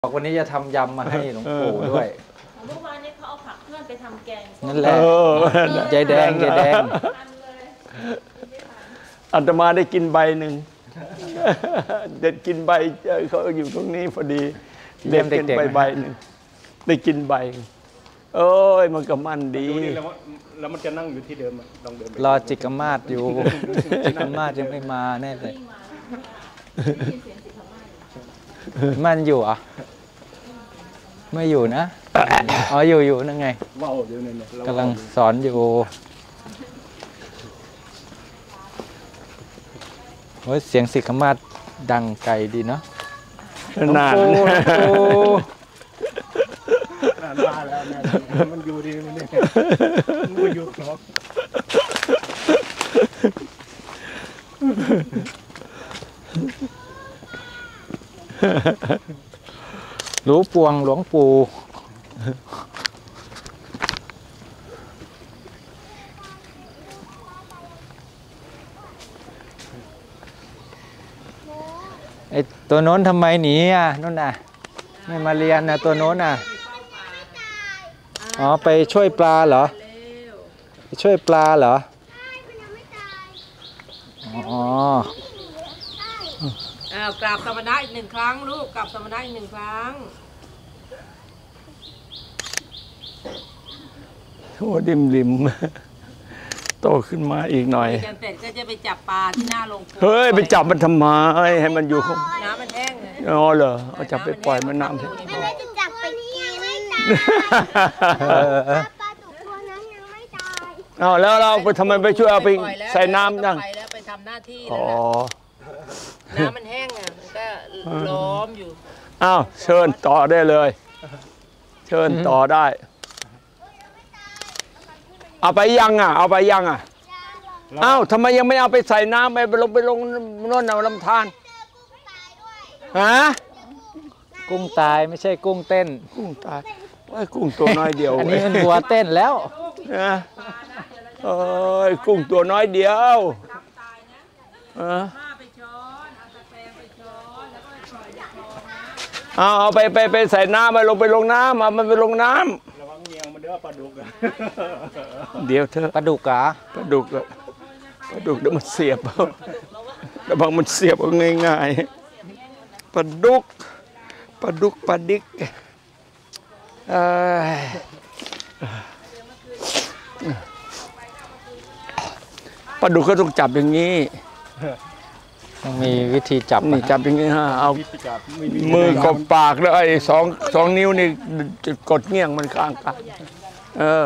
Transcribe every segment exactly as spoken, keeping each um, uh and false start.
บอกวันนี้จะทำยำมาให้หลวงปู่ด้วยเมื่อวานนี้เขาเอาผักเพื่อนไปทำแกงนั่นแหละยายแดงยายแดงอาตมาได้กินใบหนึ่งเด็ดกินใบเขาอยู่ตรงนี้พอดีเด็ดกินใบใบหนึ่งได้กินใบโอ้ยมันก็มันดีแล้วมันจะนั่งอยู่ที่เดิมลองเดินรอจิกมาศอยู่จิกมาศยังไม่มาแน่เลยมันอยู่อ่ะไม่อยู่นะอ๋ออยู่อยู่นั่นไงกำลังสอนอยู่โอ้ยเสียงสิกมาศดังไกลดีเนาะนานนานมาแล้วมันอยู่ดีมันนี่มันอยู่ครบหลวงปวงหลวงปู่ไอตัวโน้นทำไมหนีอ่ะนู่นน่ะไม่มาเรียนนะตัวโน้นน่ะอ๋อไปช่วยปลาเหรอไปช่วยปลาเหรออ๋ออ้าวกราบสมณะอีกหนึ่งครั้งลูกกราบสมณะอีกหนึ่งครั้งโอ้ดิมริมโตขึ้นมาอีกหน่อยจนเสร็จก็จะไปจับปลาที่หน้าโรงเฮ้ยไปจับมันทำไมให้มันอยู่ข้างน้ำมันแห้งเลยอ๋อเหรอเอาจับไปปล่อยมันน้ำไม่ได้จะจับไปกินไม่ตายปลาดุกตัวนั้นยังไม่ตายอ๋อแล้วเราไปทำไมไปช่วยเอาไปใส่น้ำนั่งไปแล้วไปทำหน้าที่แล้วน้ำมันแห้งอ่ะมันก็ล้อมอยู่อ้าวเชิญต่อได้เลยเชิญต่อได้เอาไปยังอ่ะเอาไปยังอ่ะอ้าวทำไมยังไม่เอาไปใส่น้ำไปลงไปลงโน่นเอาลำธารฮะกุ้งตายไม่ใช่กุ้งเต้นกุ้งตายไอ้กุ้งตัวน้อยเดียวอันนี้มันวัวเต้นแล้วนะเอ้ยกุ้งตัวน้อยเดียวเอาเอาไปไปไปใส่น้ำไปลงไปลงน้ำมันไปลงน้ำระวังเงียงมันเด้อปลาดุกเดี๋ยวเธอปลาดุกอ่ะปลาดุกอะปลาดุกเดี๋ยวมันเสียบระวังมันเสียบง่ายๆปลาดุกปลาดุกปลาดิกปลาดุกก็ต้องจับอย่างนี้ต้องมีวิธีจับนี่จับอย่างนี้ฮะเอามือกดปากแล้วไอ้สองสองนิ้วนี่กดเงี้ยงมันข้างกันเออ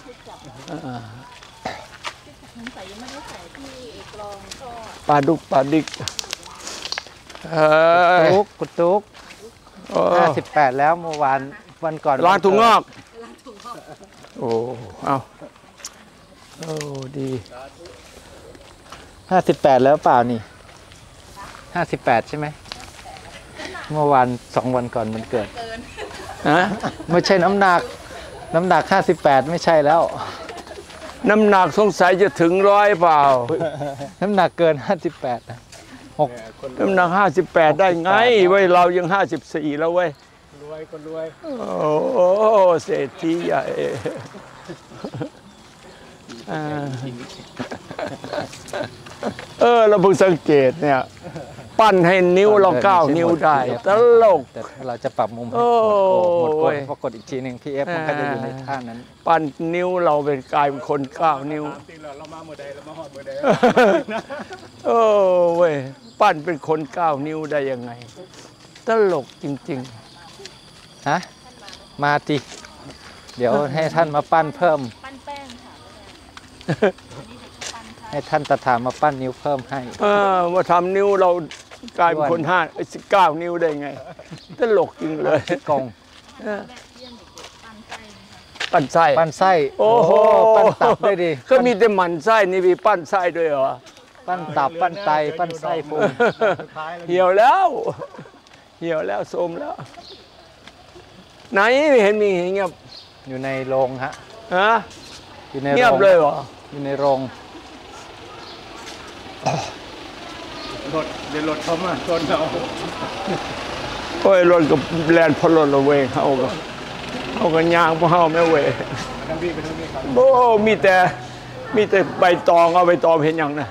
ปลาดุกปลาดิกตุ๊กกุตุ๊กห้าสิบแปดแล้วเมื่อวานวันก่อนล้างถุงงอกโอ้เอาโอ้ดีห้าสิบแปดแล้วเปล่านี่ห้าสิบแปดใช่ไหมเมื่อวานสองวันก่อนมันเกิดฮะไม่ใช่น้ำหนักน้ำหนักห้าสิบแปดไม่ใช่แล้วน้ำหนักสงสัยจะถึงร้อยเปล่าน้ำหนักเกินห้าสิบแปดนะหกน้ำหนักห้าสิบแปดได้ไงเว้ยเรายังห้าสิบสี่แล้วเว้ยรวยคนรวยโอ้เศรษฐีใหญ่เออเราเพิ่งสังเกตเนี่ยปั้นให้นิ้วเราเก้านิ้วได้ตลกแต่เราจะปรับมุมให้หมดกดพอกดอีกทีหนึ่งพี่เอฟมันก็จะอยู่ในท่านั้นปั้นนิ้วเราเป็นกลายเป็นคนเก้านิ้วเรามาเมื่อใดเรามาหอดเมื่อใดโอ้เว้ยปั้นเป็นคนเก้านิ้วได้ยังไงตลกจริงๆฮะมาติเดี๋ยวให้ท่านมาปั้นเพิ่มปั้นแป้งค่ะให้ท่านตถามาปั้นนิ้วเพิ่มให้เออมาทำนิ้วเรากลายเป็นคนห้าสิบเก้านิ้วได้ไงตลกจริงเลยกงปั้นไส้ปั้นไส้โอ้โหปั้นตับได้ดิก็มีแต่หมันไส้นี่มีปั้นไส้ด้วยเหรอปั้นตับปั้นไตปั้นไส้พุงเหี่ยวแล้วเหี่ยวแล้วโทรมแล้วไหนไม่เห็นมีเงียบอยู่ในโรงฮะฮะอยู่ในเงียบเลยเหรออยู่ในโรงรถเดี๋ยวรถเขามาชนเราโอ้ยรถกับแลนพลรถเวงเขาก็เขาก็ย่างพวกเขาไม่เวโอ้มีแต่มีแต่ใบตองเอาใบตองเห็นอย่างนะ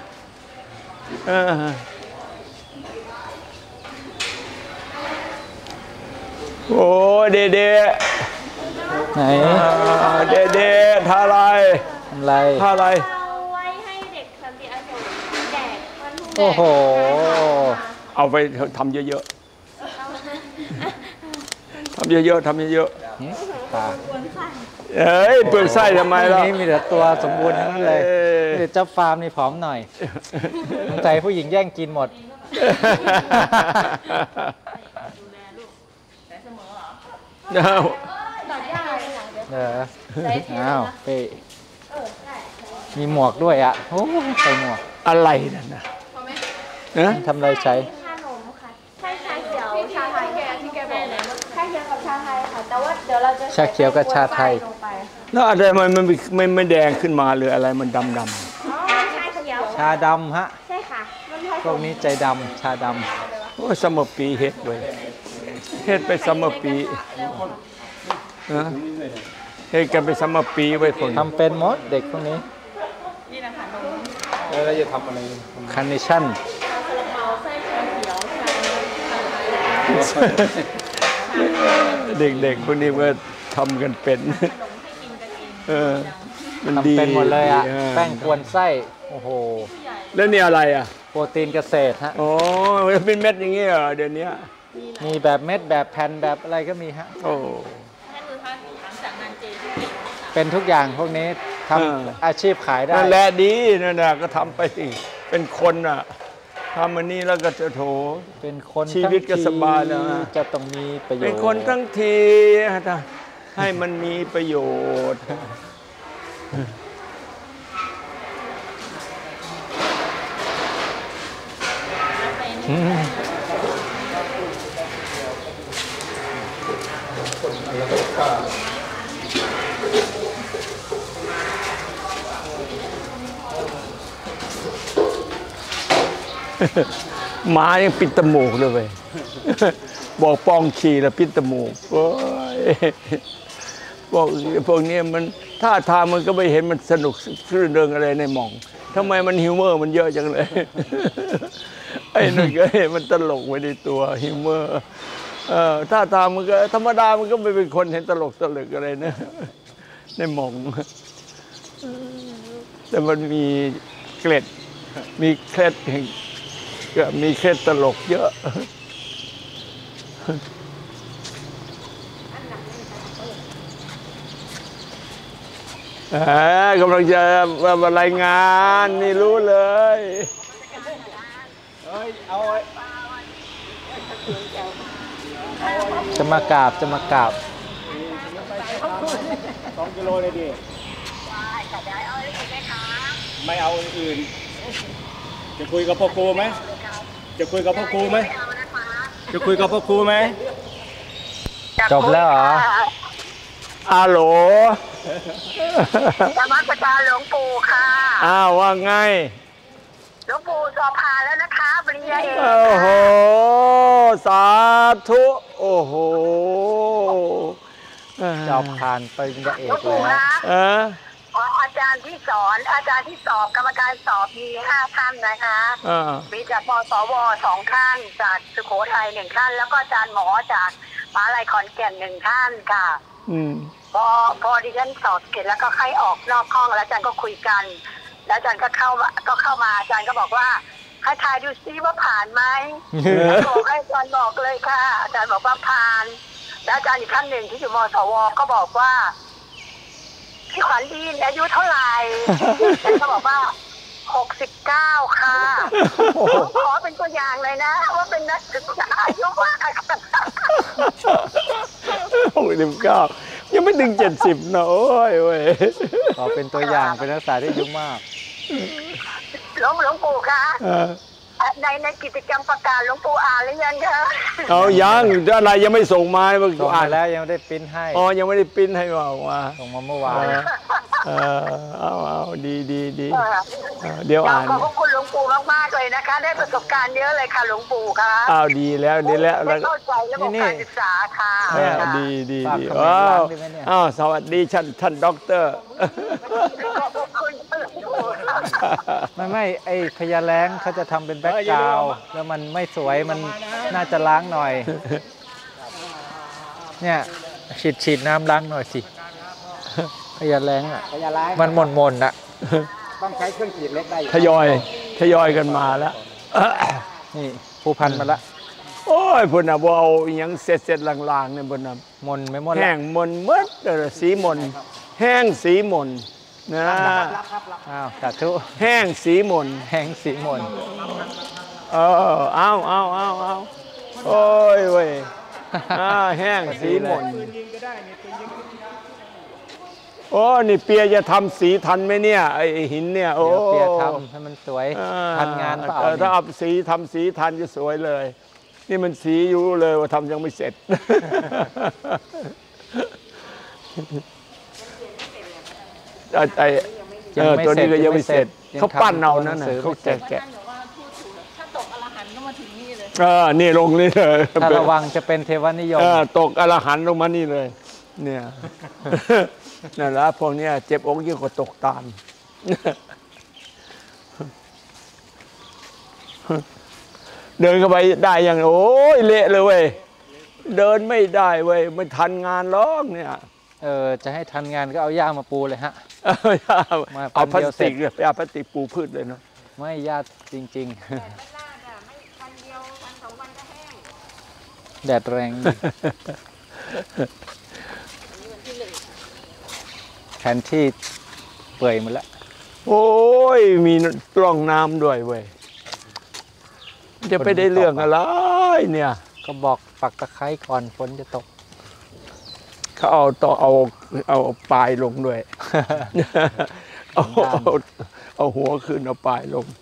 โอ้เดเดไหนเดเดทาอะไรอะไรทาอะไรเอาไว้ให้เด็กสันติอโศกแจกวันพรุ่งนี้โอ้โหเอาไปทำเยอะๆทำเยอะๆทำเยอะๆตาเอ้ยเปลือกไส้ทำไมล่ะนี่มีแต่ตัวสมบูรณ์ทั้งนั้นเลยนี่เจ้าฟาร์มนี่ผอมหน่อยสงสัยผู้หญิงแย่งกินหมดเดี๋ยวเอออ้าวไปมีหมวกด้วยอ่ะโอ้ใส่หมวกอะไรนั่นนะนะทำอะไรใช้ขนมค่ะใช่ชาเขียวชาไทยแกที่แกบอกเลยชาเขียวกับชาไทยค่ะแต่ว่าเดี๋ยวเราจะชาเขียวกับชาไทยแล้วอะไรมันมันไม่ไม่แดงขึ้นมาหรืออะไรมันดำดำชาดำฮะใช่ค่ะพวกนี้ใจดำชาดำโอ้สมปีเฮ็ดด้วยเฮ็ดไปสมปีนะเฮ็ดกันไปสมปีไว้คนทำเป็นหมดเด็กพวกนี้แล้วจะทำอะไรคาร์เนชั่นเด็กๆพวกนี้ก็ทำกันเป็นเออมันดีเป็นหมดเลยอ่ะแป้งกวนไส้โอ้โหแล้วนี่อะไรอ่ะโปรตีนเกษตรฮะอ๋อเป็นเม็ดอย่างงี้เหรอเดี๋ยวนี้มีแบบเม็ดแบบแผ่นแบบอะไรก็มีฮะโอ้เป็นทุกอย่างพวกนี้ทำอาชีพขายได้นั่นแหละดีนั่นน่ะก็ทำไปสิเป็นคนอ่ะทำอันนี้แล้วก็จะโถเป็นคนชีวิตก็สบายนะจะต้องมีประโยชน์เป็นคนทั้งทีให้มันมีประโยชน์หมายังปิดจมูกเลยเว้ยบอกปองขี่แล้วปิดจมูกโอ้ยบอกพวกนี้มันท่าทางมันก็ไม่เห็นมันสนุกรื่นเริงอะไรในหม่องทำไมมันฮิวเมอร์มันเยอะจังเลยไอ้นั่นก็เห็นมันตลกไว้ในตัวฮิวเมอร์เออท่าทางมันก็ธรรมดามันก็ไม่เป็นคนเห็นตลกตลกอะไรนะในหม่องแต่มันมีเกล็ดมีเคล็ดก็มีเคล็ดตลกเยอะกำลังจะมารายงานนี่รู้เลยจะมากราบจะมากราบสองกิโลเลยดิไม่เอาอื่นจะคุยกับพ่อครูไหมจะคุยกับพ่อครูไหมจะคุยกับพ่อครูไหมจบแล้วเหรออาโหลธรรมสการหลวงปู่ค่ะอ้าวว่าไงหลวงปู่สอบผ่านแล้วนะคะปริญญาเอกโอ้โหสาธุโอ้โหสอบผ่านปริญญาเอกแล้วเอออาจารย์ที่สอนอาจารย์ที่สอบกรรมการสอบมีห้าท่านนะคะมีจากมสวสองท่านจากสุโขทัยหนึ่งท่านแล้วก็อาจารย์หมอจากมหาวิทยาลัยขอนแก่นหนึ่งท่านค่ะพอพอดิฉันสอบเสร็จแล้วก็ให้ออกนอกห้องแล้วอาจารย์ก็คุยกันแล้วอาจารย์ก็เข้ามาก็เข้ามาอาจารย์ก็บอกว่าให้ทายดูซิว่าผ่านไหมบอกให้อาจารย์บอกเลยค่ะอาจารย์บอกว่าผ่านแล้วอาจารย์อีกท่านหนึ่งที่อยู่มสวก็บอกว่าพี่ขวัญดีอายุเท่าไหร่อาจารย์ก็บอกว่าหกสิบเก้าค่ะขอเป็นตัวอย่างเลยนะว่าเป็นนักศึกษาอายุมากหกสิบเก้ายังไม่ถึงเจ็ดสิบนะโอ้ยเว้ยขอเป็นตัวอย่างเป็นนักศึกษาที่อายุมากหลวงหลวงปู่คะในในกิจกรรมประกาศหลวงปู่อ่านหรือยังคะเอายังอะไรยังไม่ส่งมาส่งมาแล้วยังไม่ได้ปริ้นให้อ๋อยังไม่ได้ปริ้นให้มาออกมาส่งมาเมื่อวานเออเอาเอาดีดีดีเดี๋ยวอ่านขอบคุณหลวงปู่มากๆเลยนะคะ ได้ประสบการณ์เยอะเลยค่ะหลวงปู่ค่ะอ้าวดีแล้วดีแล้วแล้วเข้าใจเรื่องการศึกษาค่ะดีดีดีอ้าวอ้าวสวัสดีท่านท่านด็อกเตอร์ขอบคุณไม่ไม่ไอพญาแล้งเขาจะทำเป็นแบ็คกราวด์แล้วมันไม่สวยมันน่าจะล้างหน่อย เนี่ยฉีดฉีดน้ำล้างหน่อยสิพญาแล้งอ่ะมันหม่นหม่นอ่ะต้องใช้เครื่องฉีดเล็กได้ทยอยทยอยกันมาแล้วนี่ผู้พันมาละโอ้ยพุ่นน่ะบ่เอาอิหยังเสร็จเสร็จลางๆเนี่ยพุ่นน่ะมนไม่มนแห้งมนหมดเด้อสีมนแห้งสีมนนะอ้าวสาธุแห้งสีมนแห้งสีมนเออเอาเอาเอาเอาโอ้ยเว้ยอ่าแห้งสีมนโอ้นี่เปียจะทำสีทันไหมเนี่ยไอหินเนี่ยโอ้เดี๋ยวเปียทำให้มันสวยทันงานเปล่าถ้าเอาสีทำสีทันจะสวยเลย นี่มันสีอยู่เลยว่าทำยังไม่เสร็จไอเออตัวนี้ก็ยังไม่เสร็จเขาปั้นเอานั่นน่ะเขาแกะแกะถ้าตกอรหันต์ก็มาถึงนี่เลยเออนี่ลงนี่เลยถ้าระวังจะเป็นเทวนิยมเออตกอรหันต์ลงมานี่เลย เนี่ย นั่นแหละพวกเนี้ยเจ็บอกยิ่งกว่าตกตามเดินเข้าไปได้ยังโอ้ยเละเลยเว้ยเดินไม่ได้เว้ยไม่ทันงานล้อกเนี่ยเออจะให้ทันงานก็เอาหญ้ามาปูเลยฮะ มาเอาพพัลานเดียวสเสร็ติจกเลยไปเอาพลาสติกปูพืชเลยเนาะไม่หญ้าจริง ๆ แดดแรงดีแผนที่เปื่อยหมดแล้วโอ้ยมีกล้องน้ำด้วยเว้ยจะไปได้เรื่องอะไรเนี่ยก็บอกปักตะไคร้ก่อนฝนจะตกเขาเอาต่อเอาเอาปลายลงด้วย เอาเอาเอาหัวขึ้นเอาปลายลง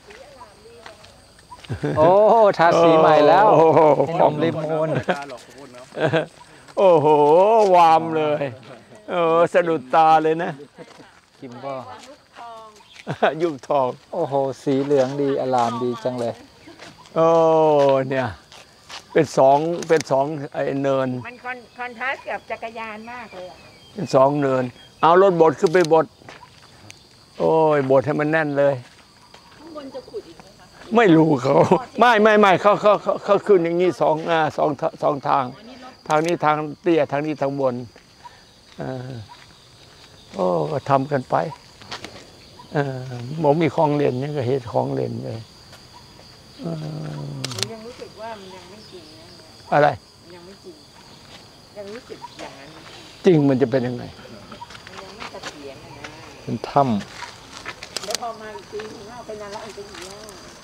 โอ้ทาสีใหม่แล้วโอ้โหไอ้หนมริมมูลโอ้โหวามเลยเออสะดุดตาเลยนะกิมบอยุคทองโอ้โห สีเหลืองดีอลามดีจังเลยโอ้เนี่ยเป็นสองเป็นสองไอ้เนินมันคอนคอนทราสต์กับจักรยานมากเลยอะเป็นสองเนิน เอารถบดขึ้นไปบดโอ้ยบดให้มันแน่นเลยข้างบนจะขุดอีกไหมคะไม่รู้เขา ไม่ไม่ไม่เขาเขาเขาเขาขึ้นอย่างนี้สองอ่าสองสองทาง ทางนี้ทางเตี้ยทางนี้ทางบนเออโอ้ก็ทำกันไปเออผมมีของเล่นเนี่ยก็เห็นของเล่นเลยเออผมยังรู้สึกว่ามันยังไม่จริงนะเนี่ยอะไรมันยังไม่จริง ยังรู้สึกอย่างนั้นจริงมันจะเป็นยังไงมันยังไม่เสถียรนะนะเป็นถ้แล้วพอมาอีกทีถึงว่าเอาไปนานแล้วอีกทีแล้ว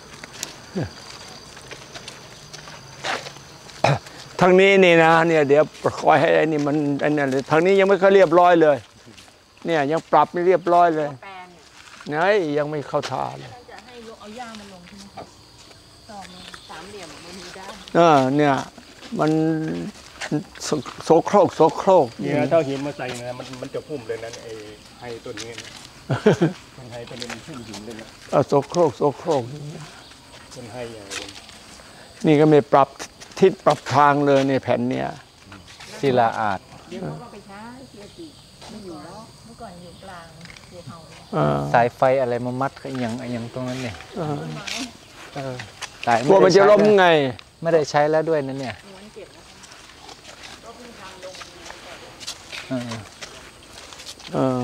ทางนี้นี่นะเนี่ยเดี๋ยวคอยให้ไอ้นี่มันไอ้นั่นเลยทางนี้ยังไม่ค่อยเรียบร้อยเลย เนี่ยยังปรับไม่เรียบร้อยเลยแปลนเนี่ยไงยังไม่เข้าท่าเลยจะให้เอาหญ้ามันลงใช่ไหมคะต่อมาสามเหลี่ยมบนนี้ได้เออเนี่ยมันโสโสโครกโสโครกเนี่ยถ้าหินมาใส่นะมันมันจะพุ่มเลยนะไอ้ไฮตัวนี้นะมันไฮตัวนี้มันขึ้นหินเลยนะเอาโสโครกโสโครกมันไฮใหญ่เลยนี่ก็ไม่ปรับทิศปรับทางเลยในแผ่นเนี่ยำศิลาอาจเดี๋ยวเขาก็ไปใช้เกียร์ติไม่อยู่แล้ว เมื่อก่อนอยู่กลางเกียร์เฮาเนี่ยเออสายไฟอะไรมามัดอหย่างอหย่างตรงนั้นเนี่ยเออเออสายกลัวมันจะล้มไงไม่ได้ใช้แล้วด้วยนั่นเนี่ยม้วนเก็บนะคะก็เพิ่งทำลงเออเออ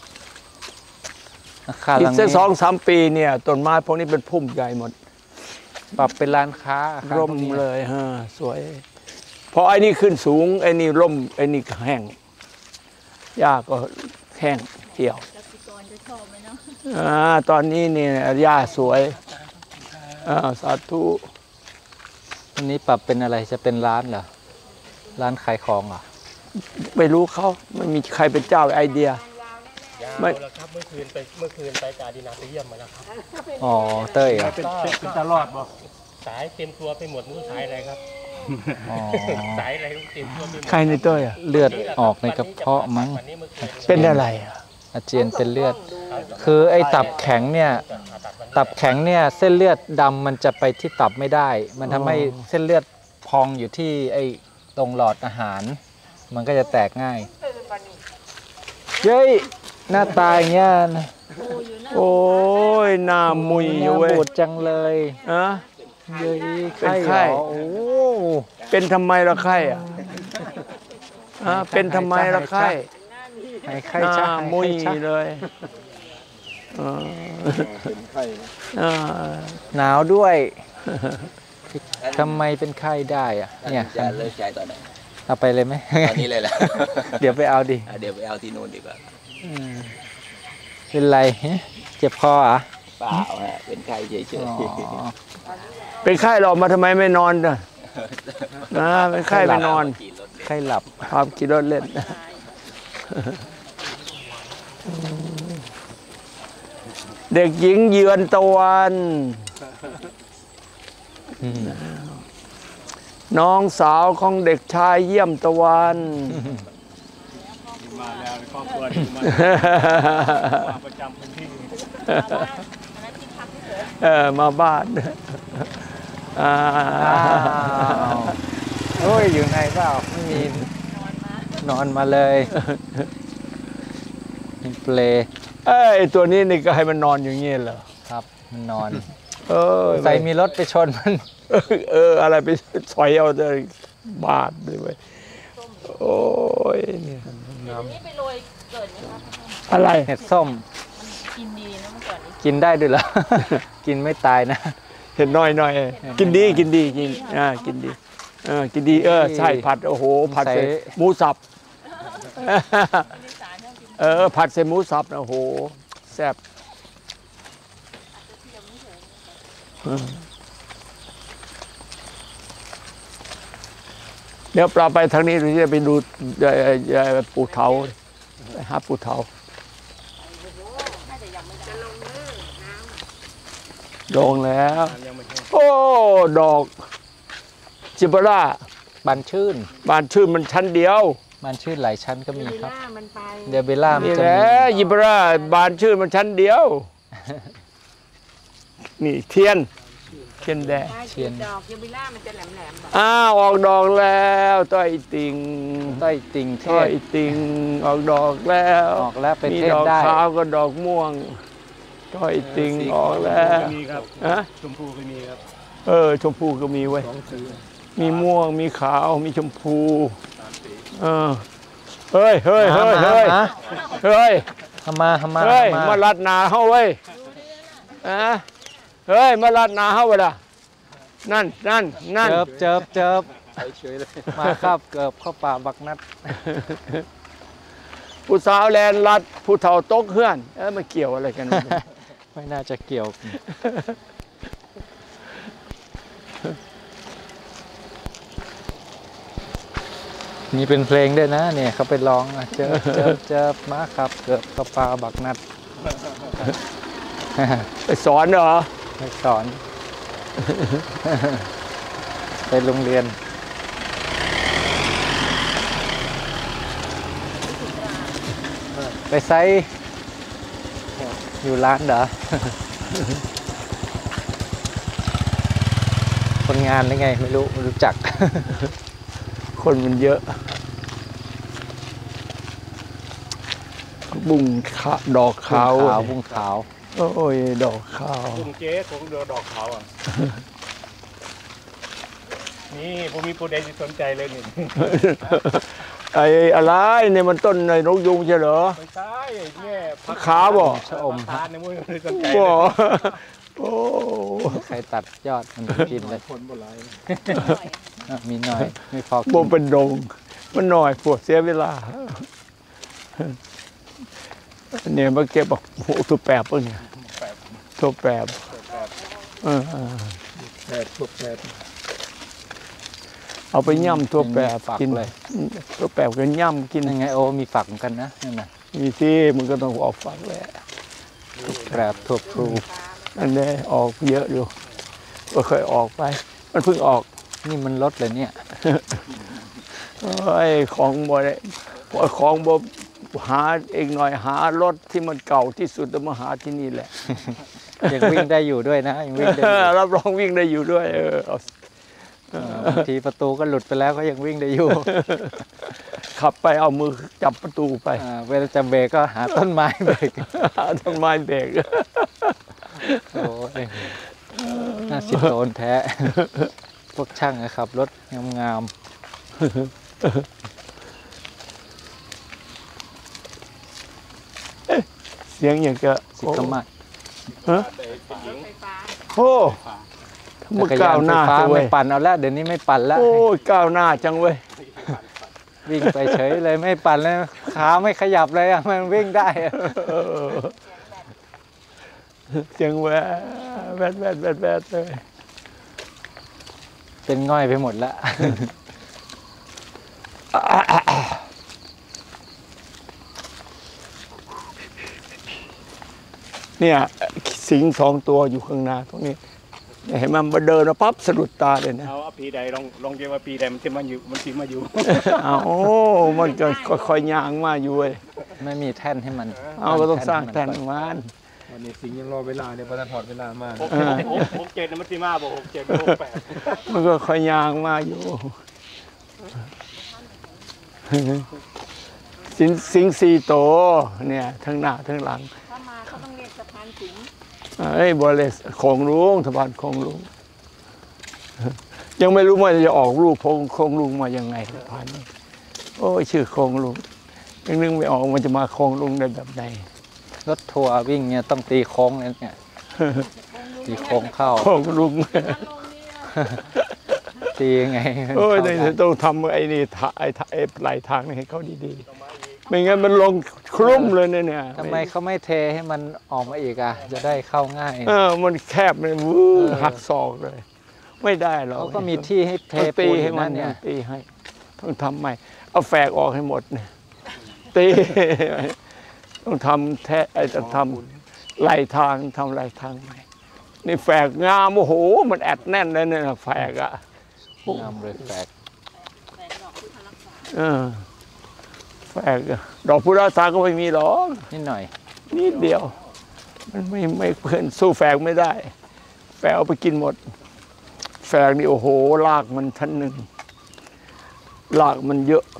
อาคารอีหลักงสักนี้สองสามปีเนี่ยต้นไม้พวกนี้เป็นพุ่มใหญ่หมดปรับเป็นร้านค้าอาคารร่มพวกนี้เลยฮะสวยพอไอ้นี่ขึ้นสูงไอ้นี่ร่มไอ้นี่แห้งหญ้าก็แห้งเหี่ยวกสิกรจะชอบไหมเนาะอ่าตอนนี้เนี่ยหญ้าสวยอ่าสาธุอันนี้ปรับเป็นอะไรจะเป็นร้านเหรอ ร้านขายของเหรอไม่รู้เขาไม่มีใครเป็นเจ้าไอเดียยาวไม่แล้วครับเมื่อคืนไปเมื่อคืนไปกาดินาไปเยี่ยมมาแล้วครับอ๋อ เต้ยเหรอเป็นเป็นตลอดบ่สายเต็มตัวไปหมดมือสายอะไรครับอ๋อสายอะไรเต็มตัวไปหมดใครในเต้ยอ่ะเลือดออกในกระเพาะมั้งวันนี้เมื่อคืนเป็นอะไรอ่ะอาเจียนเป็นเลือด คือไอ้ตับแข็งเนี่ยตับแข็งเนี่ยเส้นเลือดดำมันจะไปที่ตับไม่ได้ มันทำให้เส้นเลือดพองอยู่ที่ไอ้ตรงหลอดอาหาร มันก็จะแตกง่ายเย้ยหน้าตาอย่างเงี้ยโอ้ยหน้ามุยหอยู่น้าเว้ยบูดจังเลยอะเย้ยเป็นไข้ไข้เหรอโอ้เป็นทำไมล่ะไข้อ่ะอะเป็นทำไมล่ะไข้ไข้ไข้หน้าชักมุยไข้ชักเลยเออเออหนาวด้วยทำไมเป็นไข้ได้อะเนี่ยจะเลิกใช้ตอนไหนเอาไปเลยไหมตอนนี้เลยแหละเดี๋ยวไปเอาดิเดี๋ยวไปเอาที่นู่นดีกว่าเป็นไรเจ็บคออ่ะเปล่าฮะเป็นไข้เฉยอ๋อเป็นไข้หรอกมาทำไมไม่นอนน่ะนะเป็นไข้ไม่นอนขี่รถไข้หลับพาขี่รถเล่นเด็กหญิงเยือนตะวันน้องสาวของเด็กชายเยี่ยมตะวันมาแล้วครอบครัวที่มามาประจำพื้นที่เออมาบ้านอ่าโอ้ยอยู่ไหนเปล่าไม่มีนอนมาเลยมีเปลเอ้ยตัวนี้นี่ก็ให้มันนอนอย่างเงี้ยเหรอครับมันนอนเออใส่มีรถไปชนมันเอออะไรไปสอยเอาจะบาดด้วยเว้ยโอ้ยเนี่ยนี่ไปโรยเกิดไหมคะอะไรเห็ดส้มกินดีนะเมื่อก่อนนี้กินได้ด้วยเหรอ กินไม่ตายนะเห็นน้อยหน่อยกินดีกินดีกินอ่ากินดีเออกินดีเออใช่ผัดโอ้โหผัดใส่หมูสับเออผัดใส่หมูสับนะโอ้โหแซ่บเดี๋ยวปลาไปทางนี้เราจะไปดูปูเทาไปหาปูเทาลงแล้ว โอ้ดอกจิบราบานชื่นบานชื่นมันชั้นเดียวบานชื่นหลายชั้นก็มีครับมันไปเดเบล่ามันนี่จะแหมีละจิบราบานชื่นมันชั้นเดียว นี่เทียนเทียนแดงเชียนดอกยูบิล่ามันจะแหลมแหลมแบบอ้าวออกดอกแล้วต้อยติงต้อยติงเทต้อศยติงออกดอกแล้วออกแล้วไปมีเทศดอกได้ขาวกับดอกม่วงต้อยติงออกแล้วมีครับฮะชมพูก็มีครับเออชมพูก็มีเว้ยมีม่วงมีขาวมีชมพูเออเฮ้ยเฮ้ยเฮ้ยเฮ้ยมาเฮ้ยทำมาทำมาเฮ้ยทำมาลัดหนาเฮาเว้ยอะเฮ้ยมาลัดหนาเฮาเวล่ะนั่นนั่นนั่นเจิบเจิบเจิบมาครับเกือบเข้าป่าบักนัดผู้สาวแลนลัดผู้เฒ่าตกเฮือนเอ้ยมาเกี่ยวอะไรกันไม่น่าจะเกี่ยวกันนี่เป็นเพลงด้วยนะเนี่ยเขาไปร้องอะเจิบเจิบเจิบมาครับเกือบเข้าป่าบักนัดไปสอนเหรอไปสอน ไปโรงเรียน ไปไซต์อยู่ร้านเหรอ คนงานหรือไงไม่รู้ไม่รู้จักคนมันเยอะบุ้งขาวดอกขาวขาวบุ้งขาวโอ้ยดอกขาวกลุ่มเจ๊ของเดือดอกขาวอ่ะ นี่ผมมีโปรเดที่สนใจเลยนี่ไอ้อะไรเนี่ยมันต้นในนกยุงใช่เหรอไม่ใช่เนี่ยผักขาวบ่ชะอมทานในมือไม่สนใจบ่เลยโอ้ใครตัดยอดมันกินเลยอ่ะมีหน่อย ไม่พอกิบ่นเป็นดง มันหน่อยปวดเสียเวลาเนี่ยมาเก็บบอกโอ้ตัวแปบเพิ่งเนี่ยตัวแปบเออแปดพวกแปดเอาไปย่ำตัวแปบฝักกินเลยตัวแปบก็ย่ำกินยังไงโอ้มีฝักเหมือนกันนะนั่นน่ะมีที่มันก็ต้องออกฝักแหละแกรบถั่วพลูอันนี้ออกเยอะอยู่ก็เคยออกไป มันเพิ่งออกนี่มันลดเลยเนี่ยไอ้ของบ่ได้ของบ่หาเองหน่อยหารถที่มันเก่าที่สุดแล้วมาหาที่นี่แหละยังวิ่งได้อยู่ด้วยนะยังวิ่งได้อยู่รับรองวิ่งได้อยู่ด้วยเออเอาเออบางทีประตูก็หลุดไปแล้วก็ยังวิ่งได้อยู่ขับไปเอามือจับประตูไปอ่าเวลาจะเบรกก็หาต้นไม้เบรกหาต้นไม้เบรกโอ้ยน่าสิโดนแท้ พวกช่างนะครับรถงามเสียงอย่างกับๆสิกมาศฮะโอ้ทำไมจักรก้ายานวหไฟน้าฟ้าจังเว้ไม่ยปั่นเอาแล้วเดี๋ยวนี้ไม่ปั่นแล้วโอ้ยก้าวหน้าจังเว้ยวิ่งไปเฉยเลยไม่ปั่นเลยขาไม่ขยับเลยอะมันวิ่งได้อะเออเสียงแวะแวดแวดแวดแวดเลยเป็นง่อยไปหมดแล้วเนี่ยสิงสองตัวอยู่ข้างหน้าตรงนี้เห็นมันมาเดินมาปั๊บสะดุดตาเลยนะเอาเอาปีใดลองลองเรียกว่าปีใดมันจะมาอยู่มันจะมาอยู่เอาโอ้มันก็ค่อยๆย่างมาอยู่เว้ยไม่มีแท่นให้มันเอาก็ต้องสร้างแทนมันวันนี้สิงยังรอเวลาเนี่ยประธานถอดเวลามาหกหกหกเจ็ดมันจะมาบอกหกเจ็ดหกแปดมันก็ค่อยย่างมาอยู่สิงสิงสี่โตวเนี่ยทั้งหน้าทั้งหลังถ้ามาเขาต้องเรียกสะพานสิงห์ไอ้ยบริเลสของลุงสะพานของลุงยังไม่รู้ว่าจะออกรูปโคงลุงมายังไงสะพานนี้โอ้ยชื่อโคงลุงยังนึกไม่ออกมันจะมาโคงลุงได้แบบไหนรถทัวร์วิ่งเนี่ยต้องตีโค้งเลยเนี่ยตีโค้งเข้าโคงลุงตียังไงโอ้ยเข้านี่ได้ต้องทำไอ้นี่ทาไอ้ทาไอ้ไหลทางนี่ให้เขาดีๆไม่งั้นมันลงคลุ้มเลยเนี่ยเนี่ยทำไมเขาไม่เทให้มันออกมาอีกอ่ะ จะได้เข้าง่ายเออมันแคบมันวื้อหักศอกเลย ไม่ได้หรอกเขาก็มีที่ให้เทต้องตีปูนอให้ยู่มันั่นนเนี่เนี่ย ยตีให้ต้องทำใหม่ เอาแฝกออกให้หมดเนี่ยตีต้องทำแท้ไอ้จะทำไหลทางทำไหลทางใหม่นี่แฝกงามโอ้โหมันแอดแน่นเลยเนี่ยแฝกอะงามเลยแฝกเออแฝกอะดอกพุทธศาสก็ไม่มีหรอกนิดหน่อยนิดเดียว มันไม่ไม่เพื่อนสู้แฝกไม่ได้ แฝกเอาไปกินหมด แฝกนี่โอ้โหลากมันชั้นหนึ่งลากมันเยอะ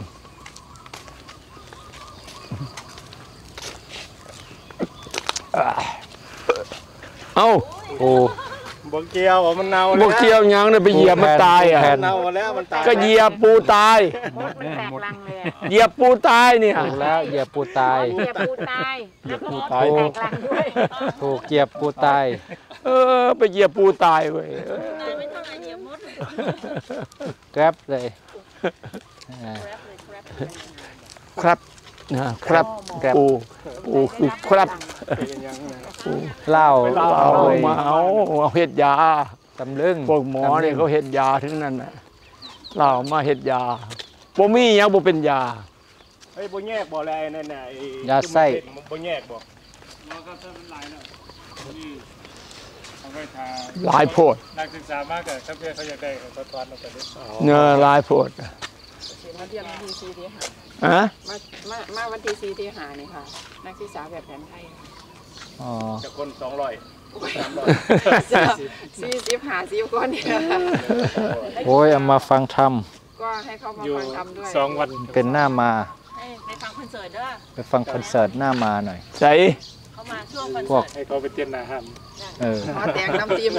เอ้าโอ้บกเกียวอ่ะมันเน่าบแล้วกเกี่ยวยังเลยไปเหยียบมันตายอ่ะแผ่นเน่าแล้วมันตายก็เหยียบปูตายมดมันแตกรังเลยอะเหยียบปูตายเนี่ยถูกแล้วเหยียบปูตายเหยียบปูตายแล้วก็มดตายแตกรังด้วยถูกเหยียบปูตายเออ ไปเหยียบปูตายเว้ยเออไม่เท่าไหร่เหยียบมดแกร็บเลยอ่าครับนะครับปูปูคือครับเหล้าเอาเลยมาเอาเอาเห็ดยาตำลึงพวกหมอเนี่ยเขาเห็ดยาทั้งนั้นน่ะเรามาเห็ดยาบ่มีหยังบ่เป็นยาเฮ้ยบ่แยกบ่อะไรนั่นน่ะไอ้ยาไส้บ่แยกบ่มันก็ถ้ามันหลายแล้วนี่เอาไว้ทาหลายโพดนักศึกษามากก็ถ้าเพื่อนเขาอยากได้เขาตอนเราไปเลยเนื้อหลายโพดมาเรียนวันที่สี่ที่หาฮะมามามาวันที่สี่ที่หานี่ค่ะ นักศึกษาแบบแผนไทยอ๋อจากคนสองร้อยสามร้อยสี่สิบหาสิบคนเนี่ยโอ้ยเอามาฟังธรรมก็ให้เขามาอยู่ฟังธรรมด้วยสองวันเป็นหน้ามาให้ไปฟังคอนเสิร์ตเด้อไปฟังคอนเสิร์ตหน้ามาหน่อยใส่เขามาช่วงคอนพวเสิกร์ตให้เขาไปเตรียมอาหารเออหมอแตงน้ำจิ้ม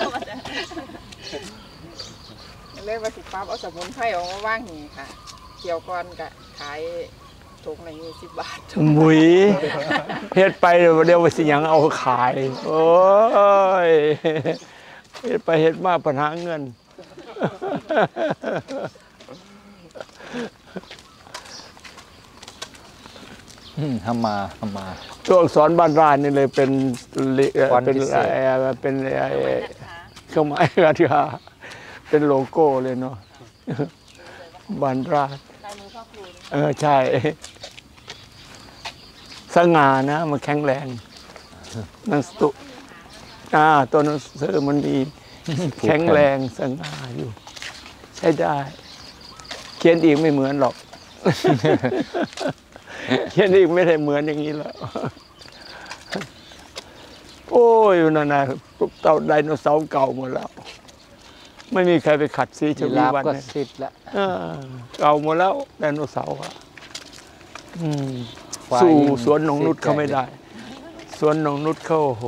เลยว่าสิปั๊บเอาสมุนไพรออกมาว่างนี่ค่ะ เกี่ยวก่อนกับขายถุงละยี่สิบบาทหมุยเฮ็ดไปเดี๋ยวเดี๋ยวว่าสิหยังเอาขาย โอ้ยเฮ็ดไปเฮ็ดมาปัญหาเงินอืมทำมาทำมาตัวอักษรบ้านราชนี่เลยเป็นลิเอ่อวันเป็นพิเศษเอ่อเป็นเอ่อเครื่องหมายการค้าเป็นโลโก้เลยเนาะบ้านราชเออใช่ สง่านะมันแข็งแรงหนังสืออ่าตัวหนังสือมันดีแข็งแรงสง่าอยู่ ใช้ได้ เขียนอีกไม่เหมือนหรอกเขียนอีกไม่ได้เหมือนอย่างนี้แล้วโอ้ยนั่นนะเต่าไดโนเสาร์เก่าหมดแล้วไม่มีใครไปขัดสีชยีวีราฟวันก็เนี่ยสิบละเออเก่าหมดแล้วไดโนเสาร์อะอืมควายสู้ยิ่งสวนหนองนุชเขาไม่สิบใหญ่ได้ สวนหนองนุชเขาโอ้โห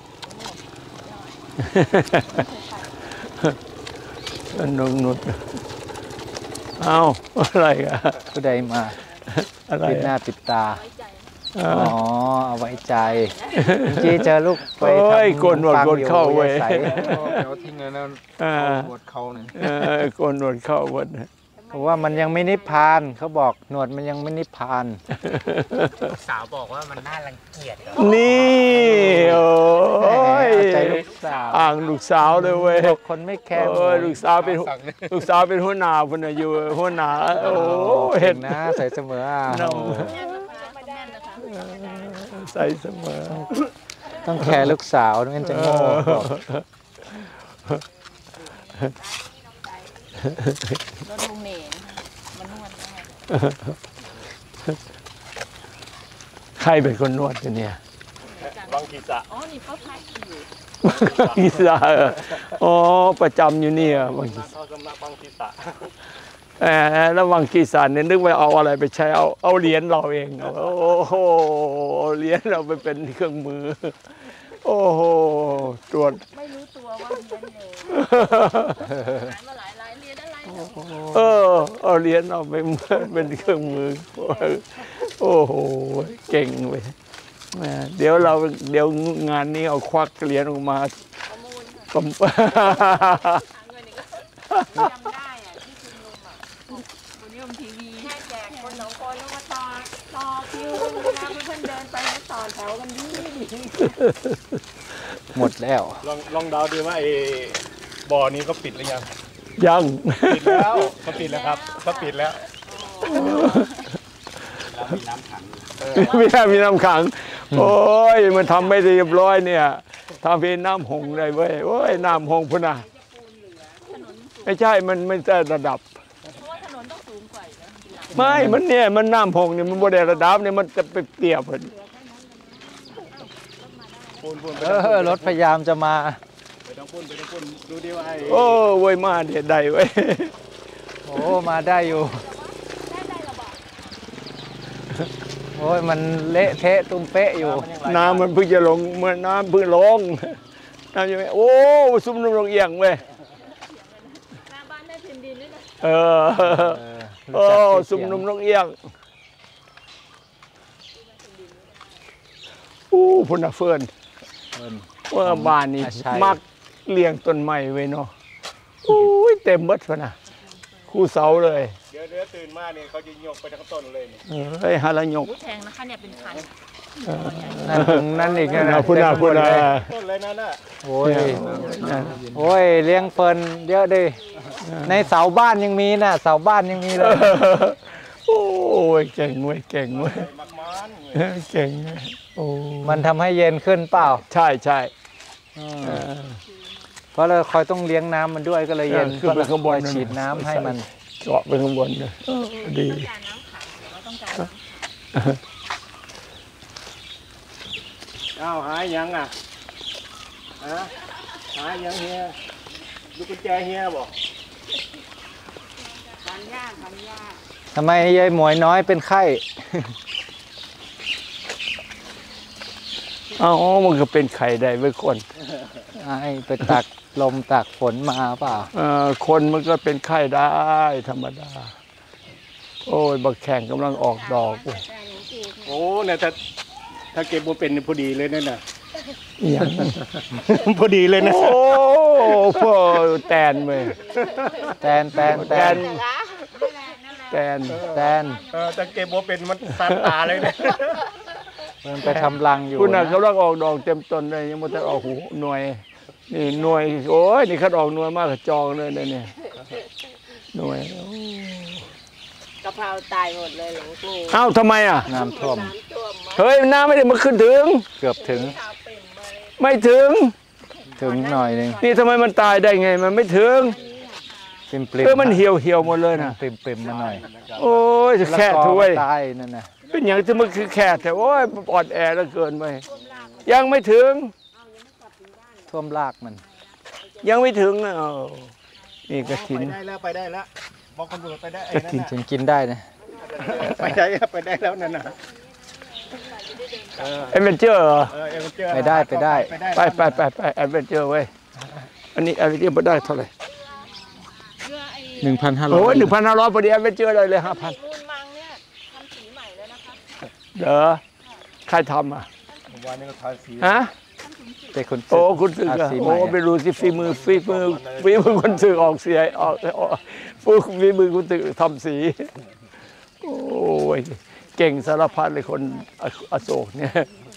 สวนหนองนุชเอาอะไรกันผู้ใดมาอะไรปิดหน้าอะปิดตาอ๋อ๋อ เอาไว้ใจเมื่อกี้เจอลูกไปโอ้ยทำโกนหนวดฟังโกนเข้าอยู่เว้ยอาศัเดี๋ยวทิ้งเลยนะอ่าปวดเขาเนี่ยเออโกนหนวดเข้าหมดเพราะว่ามันยังไม่นิพพาน เขาบอกหนวดมันยังไม่นิพพานสาวบอกว่ามันน่ารังเกียจนี่โอ้ยเอาใจลูกสาวอ่างลูกสาวเลยเว้ยบอกคนไม่แคร์เออลูกสาวเป็นลูกสาวเป็นหัวหน้าพุ่นน่ะอยู่หัวหน้าโอ้เห็เห็นนนะใส่เสมออ่ะน้ำใส่เสมอต้องแคร์ลูกสาวไม่งั้นจะโง่บอกรถลุงเหน่งมันนวดได้ใครเป็นคนนวดกันเนี่ยบางกีสะอ๋อนี่เขาพักอยู่กีฬาอ๋อประจำอยู่เนี่ยบางกีเข้าสำนักบางกีสะแหมแล้วบางกีสานเนี่ยนึกว่าเอาอะไรไปใช้เอาเอาเหรียญเราเองโอ้โหเอาเหรียญเราไปเป็นเครื่องมือ โอ้โหตรวจไม่รู้ตัวว่าเรียนเลยหายมาหลายหลายเรียนอะไรเนี่ยเออเอาเหรียญเอาไปเป็นเครื่องมือ โอ้โหเก่งเว้ยแหมเดี๋ยวเราเดี๋ยวงานนี้เอาควักเหรียญออกมาประมูลจำได้อะที่คุณลุงอ่ะคุณนิยมทีวีแค่แจกคนสองคนแล้วก็ต่อต่อคิวนะเพื่อนๆเดินไปแล้วต่อแถวกันดีดีหมดแล้วลองลองเดาดูว่าไอ้บ่อนี้เขาปิดหรือยังยังปิดแล้วเขาปิดแล้วครับเขาปิดแล้วมีน้ำมีน้ำขัง โอ้ยมันทำไม่เรียบร้อยเนี่ยทำเป็นน้ำหงส์เลยเว้ยโอ้ยน้ำหงส์พุ่นน่ะไม่ใช่มันไม่ใช่ระดับเพราะว่าถนนต้องสูงกว่าอีกนะไม่ มันเนี่ย มันน้ำหงเนี่ย มันบริระดับเนี่ย มันจะไปเปรียบเหมือนปูนปูนไปเออรถพยายามจะมาไปต้องปูนไปต้องปูนดูดิว่าไอ้โอ้เว้ยมาเดี๋ยวใดเว้ยโอ้ มาได้อยู่ โอ้ย มันเละเทะตุ้มเป๊ะอยู่น้ำมันเพิ่งจะลงเมื่อน้ำเพิ่งลง น้ำยังไงโอ้ซุ่มน้ำลงเอียงเว้ยหน้าบ้านได้พิมพ์ดินด้วยนะเออ โอ้ซุ่มน้ำลงเอียงอู้พุ่นน่ะเฟิร์นว่าบ้านนี้อ่ะใช่มักเลี้ยงต้นไม้ไว้เนาะอู้ยเต็มหมดพุ่นน่ะคู่เสาเลยเดี๋ยวเดี๋ยวตื่นมาเนี่ยเขาจะยกไปทั้งต้นเลยนี่เออไอ้ฮาละยกแพงนะคะเนี่ยเป็นพันนั่นถึงนั่นอีกนั่นนะนะพุ่นน่ะพุ่นน่ะต้นเลยนั่นน่ะโอ้ย โอ้ย เลี้ยงเฟิร์นเยอะดิ ในเสาบ้านยังมีน่ะ เสาบ้านยังมีเลยโอ้ยเก่งเว้ยเก่งเว้ยมักมันเก่งเว้ยโอ้มันทำให้เย็นขึ้นเปล่าใช่ใช่อืมเพราะเราคอยต้องเลี้ยงน้ำมันด้วยก็เลยเย็นขึ้นไปข้างบนคอยฉีดน้ำให้มันเจาะไปข้างบนเลยดีการน้ำขังแต่ว่าต้องการอ้าวหายยังอ่ะฮะหายยังเฮียดูกุญแจเฮียบอกการยากการยากทำไมยายหมวยน้อยเป็นไข้เอ้ามันก็เป็นไข่ได้ไว้คนไอ้ไปตักลมตักฝนมาเปล่าเอ่อคนมันก็เป็นไข้ได้ธรรมดา โอ้ยบักแข่งกำลังออกดอกโอ้ยโอ้เนี่ยถ้าถ้าเก็บบัวเป็นพอดีเลยนั่นน่ะอย่างพอดีเลยนะโอ้พ่อแตนเว้ยแตนแตนแตแตนนแตนแตนเออถ้าเก็บบัวเป็นมันตาตาเลยเนี่ยมันไปทำรังอยู่คุณน่ะนะกำลังออกดอกเต็มต้นเลยยังไม่ทันออกหูหน่วยนี่หน่วยโอ้ยนี่คัดออกหน่วยมากกับจองเลยเนี่ยเนี่ยหน่วยกะเพราตายหมดเลยหลวงปู่เอ้าทำไมอ่ะน้ำท่วมเฮ้ยน้ำไม่ได้มาขึ้นถึงเกือบถึงไม่ถึงถึงหน่อยหนึงนี่ทำไมมันตายได้ไงมันไม่ถึงปริมปริมเออมันเหี่ยวเหี่ยวหมดเลยนะปริมปริมมาหน่อยโอ้ยแค่ถ้วยตายนั่นนะเป็นอย่างที่มันคือแค่แต่โอ้ยปอดแอร์แล้วเกินไปยังไม่ถึงท่วมรากมันยังไม่ถึงอ่ะเอานี่กระถินไปได้แล้วไปได้แล้วบอกตำรวจไปได้ไอ้กระนั่นถินน่ะถึงกินได้นะไปได้ไปได้แล้วนั่นน่ะเออแอดเวนเจอร์เหรอเออเอเวนเจอร์ไปได้ไปได้ไปไปไปไปแอดเวนเจอร์เว้ยอันนี้แอดเวนเจอร์ไม่ได้เท่าไหร่หนึ่งพันห้าร้อยโอ้ยหนึ่งพันห้าร้อยพอดีแอดเวนเจอร์เลยเลยห้าพันมูลมังเนี่ยทำสีใหม่แล้วนะคะเด้อใครทำอ่ะวันนี้ก็ทาสีฮะแต่คนโอ้คุณสึกอาอ่ะสีใหโอ้ม่ไม่รู้สิฝีมือฝีมือฝีมือคนสึกออกเสียออกออกฝีฝีมือคุณสึกทำสี โอ้ยเก่งสารพัดเลยคนออโศกเนี่ย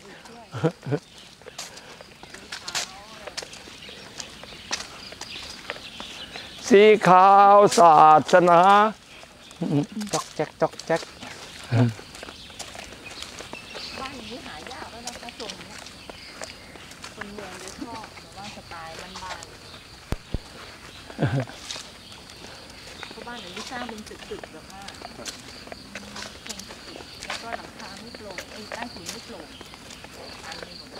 สีขาวศาสนาจอกแจ๊กจอกแจ๊กบ้านอย่างนี้หายากแล้วนะคะทรงเนี้ยคนเมืองจะชอบแบบว่าสไตล์บ้านๆเพราะบ้านอย่างนี้สร้างเป็นตึกๆแบบว่าเป็นตึกๆแล้วก็หลังคาไม่โปร่งไอ้ใต้ถุนไม่โปร่งอันนี้หมดเลย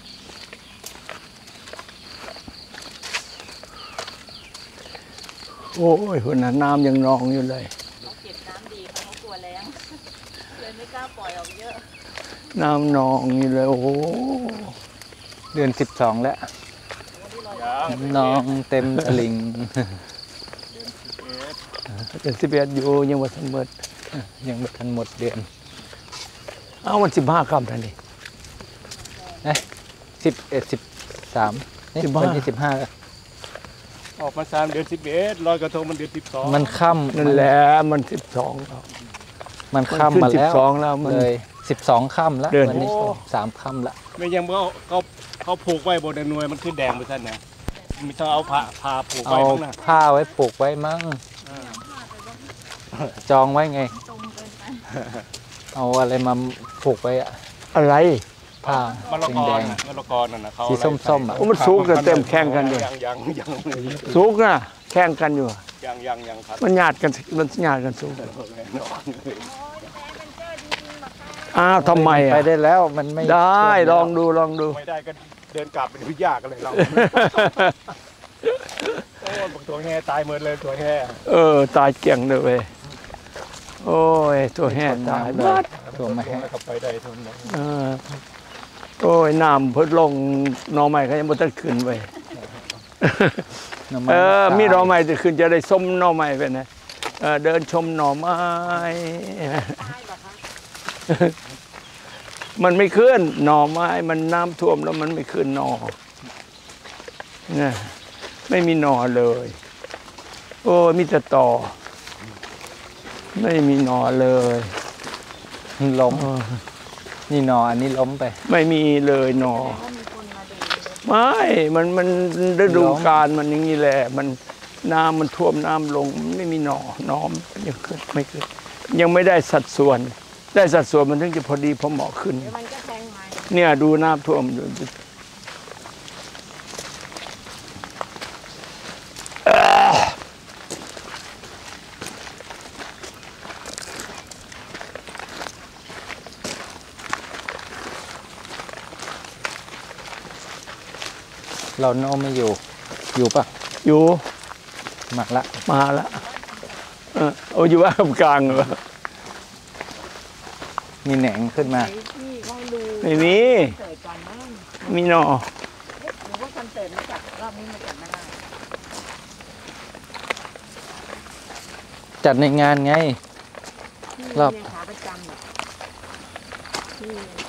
โอ้ยคนน่ะน้ำยังนองอยู่เลยเขาเก็บน้ำดีเพราะเขากลัวแล้ง เลยไม่กล้าปล่อยออกเยอะน้ำนองอยู่เลยโอ้โหเดือนสิบสองแล้วน้องเต็มตลิ่งเป็นสิบเอ็ดอยู่ยังว่าทั้งหมดยังไม่ทันหมดเดือนเอ้ามันสิบห้าคำทันทีเอ้สิบเอ็ดสิบสามนี่สิบห้าวันที่สิบห้าแล้วออกมาสามเดือนสิบเอ็ดลอยกระทงมันเดือนสิบสองมันค่ำนั่นแหละมันสิบสองมันค่ำมาสิบแล้วสองแล้วมันเลยสิบสองค่ำแล้วเดือนวันนี้สามค่ำละไม่ยังเขาเขาเขาผูกไว้บนหน่วยมันขึ้นแดงไปท่านนะมีต้องเอาผ้าผ้าผูกเอาไว้ข้างหน้าผ้าไว้ผูกไว้มั้งจองไว้ไง เอาอะไรมาผูกไว้อะอะไรผ้ามะละกอแดงน่ะมะละกอนั่นนะเขาสีส้มๆอ่ะโอ้มันสูงกันเต็มแข่งกันอยู่ยังยังยังสูงน่ะแข่งกันอยู่ยังยังยังครับมันหยาดกันมันหยาดกันสูงอ้าวทำไมไปอ่ะได้แล้วมันไม่ได้ลองดูลองดูไม่ได้ก็เดินกลับเป็นพิยากกันเลยเราโอ้ยบอกตัวแห่ตายหมดเลยตัวแห่เออตายเกี่ยงเลยเว้ยโอ้ยตัวแห่ตายเลบัยดตัวไม่ขับไปได้ทนเลยเออโอ้ยน้ำเพิ่นลงหนอใหม่เขายังบ่ทันขึ้นเว้ยเออมีหนอใหม่จะขึ้นจะได้ส้มหนอใหม่ไปนะเออเดินชมหน่อไม้มันไม่ขึ้นหน่อไม้มันน้ำท่วมแล้วมันไม่ขึ้นหน่อเนี่ยไม่มีหน่อเลย โอ้มีแต่ต่อไม่มีหน่อเลยล้มนี่หนออันนี้ล้มไปไม่มีเลยหน่อไม่มันมันฤดูกาลมันอย่างนี้แหละมันน้ำมันท่วมน้ำลงไม่มีหน่อหน่อยังขึ้นไม่ขึ้นยังไม่ได้สัดส่วน ได้สัดส่วนมันถึงจะพอดีพอเหมาะขึ้นมันก็แทงมาเนี่ยดูน้ำท่วมอยู่เอ่อเราโนไม่อยู่ อยู่ปะอยู่มาละมาละเออเอาอยู่ว่ากลางเหรอมีแหนงขึ้นมาที่เขาดูไม่มีเสิร์ตก่อนมั้งมีหน่อหรือว่าคอนเสิร์ตมาจากรอบนี้มาจากนาราจัดในงานไงที่รอบเนี่ยขาประจำแบบที่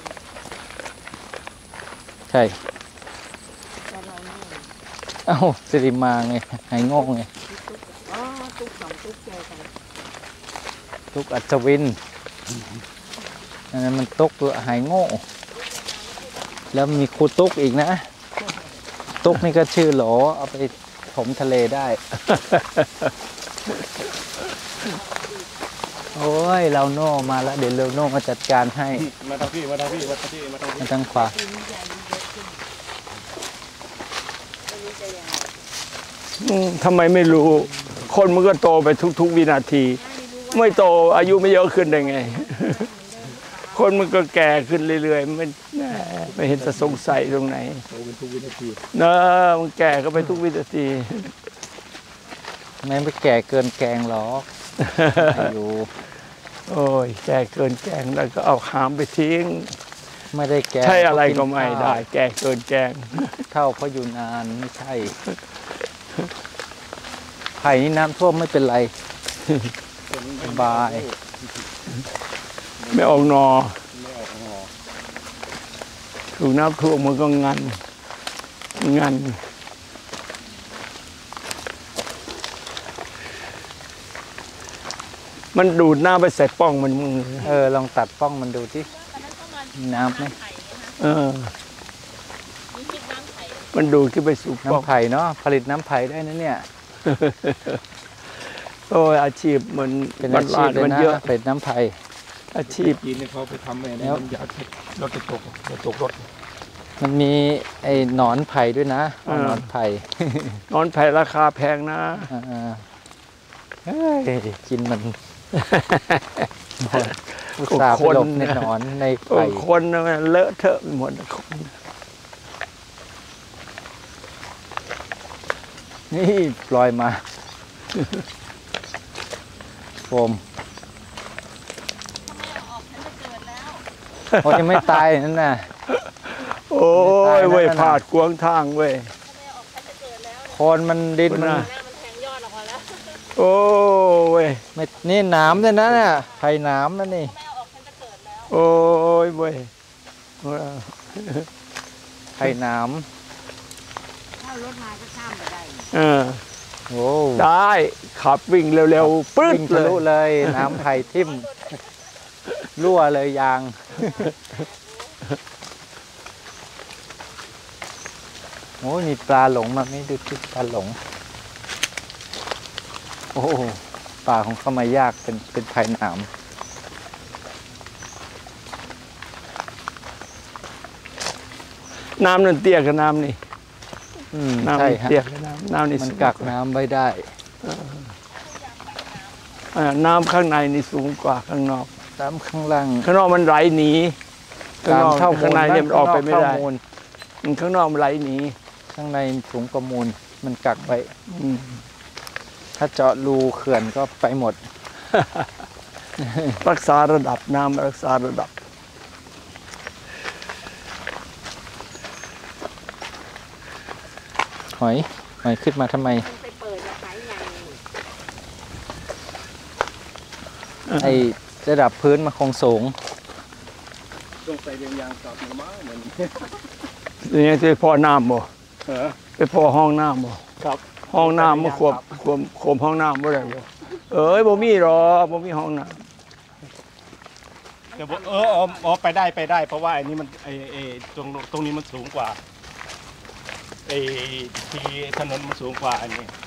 ใช่ตอนเราเนี่ยเอ้าสิริมาไงหายโง่ไงอ๋อตุ๊กสองตุ๊กเจอกันตุกอัศวินอันนั้นมันตุกหายโง่ แล้วมีครูตุกอีกนะ ตุกนี่ก็ชื่อโหลเอาไปถมทะเลได้ โอ้ยเราโน่มาแล้วเดี๋ยวเราโน่มาจัดการให้มาทางพี่มาทางพี่มาทางพี่มาทางพี่มาทางขวาอืมทำไมไม่รู้ คนมันก็โตไปทุก ๆ วินาที ไม่โตอายุไม่เยอะขึ้นได้ไงคนมันก็แก่ขึ้นเรื่อยๆมันไม่เห็นจะสงสัยตรงไหนเนอะมันแก่ก็ไปทุกวินาทีไม่ไปแก่เกินแกงหรอกอยู่โอ้ยแก่เกินแกงแล้วก็เอาหามไปทิ้งไม่ได้แก่ใช่อะไรก็ไม่ได้แก่เกินแกงเท่าเพราะอยู่นานไม่ใช่ไผ่นี่น้ำท่วมไม่เป็นไรสบายไม่ออกนอถูกน้ำท่วมมันก็งันงันมันดูดน้ำไปใส่ป้องมันมึงเออลองตัดป้องมันดูที่น้ำไหมเออมันดูดขึ้นไปสู่น้ำไผ่เนาะผลิตน้ำไผ่ได้นะเนี่ยโอ้ยอาชีพมันเป็นอาชีพเลยนะผลิตน้ำไผ่อาชีพจีนเขาไปทำอะไรน้ำยารถตกรถตกรถมันมีไอ้หนอนไผ่ด้วยนะหนอนไผ่หนอนไผ่ราคาแพงนะกินมันอุตส่าห์ไปหลบในหนอนในไผ่คนมันเลอะเทอะหมดนี่ปล่อยมาโฟมโอ้ยังไม่ตายนั่นน่ะโอ้ยเว้ยผาดกวางทางเว้ยโคนมันดินมันโอ้ยไม่นี่หนามเลยนะเนี่ยไผ่หนามนั่นนี่โอ้ยเว้ยไผ่หนามถ้ารถมาก็ข้ามไปได้เออโอ้ได้ขับวิ่งเร็วๆปื้ดทะลุเลยน้ำไผ่ทิ่มรั่วเลยยางโอ้มีปลาหลงมาไม่ดูที่ปลาหลงโอ้ปลาของเขามายากเป็นเป็นไผ่หนามน้ำนั่นเตี้ยกับน้ำนี่น้ำเตี้ยกับน้ำน้ำนี่มันกักน้ำไว้ได้น้ำข้างในนี่สูงกว่าข้างนอกน้ำข้างล่างข้างนอกมันไหลหนีข้างนอกข้างในเนี่ยมันออกไปไม่ได้มันข้างนอกมันไหลหนีข้างในสูงกว่ามูลมันกักไว้ถ้าเจาะรูเขื่อนก็ไปหมดรักษาระดับน้ำรักษาระดับหอยหอยขึ้นมาทำไมไอระดับพื้นมันคงสูงลงไปเรียงยางกลับมาเหมือนนี่จะพอน้ำบ่ไปพอห้องน้ำบ่ครับห้องน้ำมาขวบขวบขวบห้องน้ำบ่ได้บ่เอ้ยบ่มีหรอกบ่มีห้องน้ำแต่เอออ๋อไปได้ไปได้เพราะว่าอันนี้มันไอไอตรงตรงนี้มันสูงกว่าไอที่ถนนมันสูงกว่าอันนี้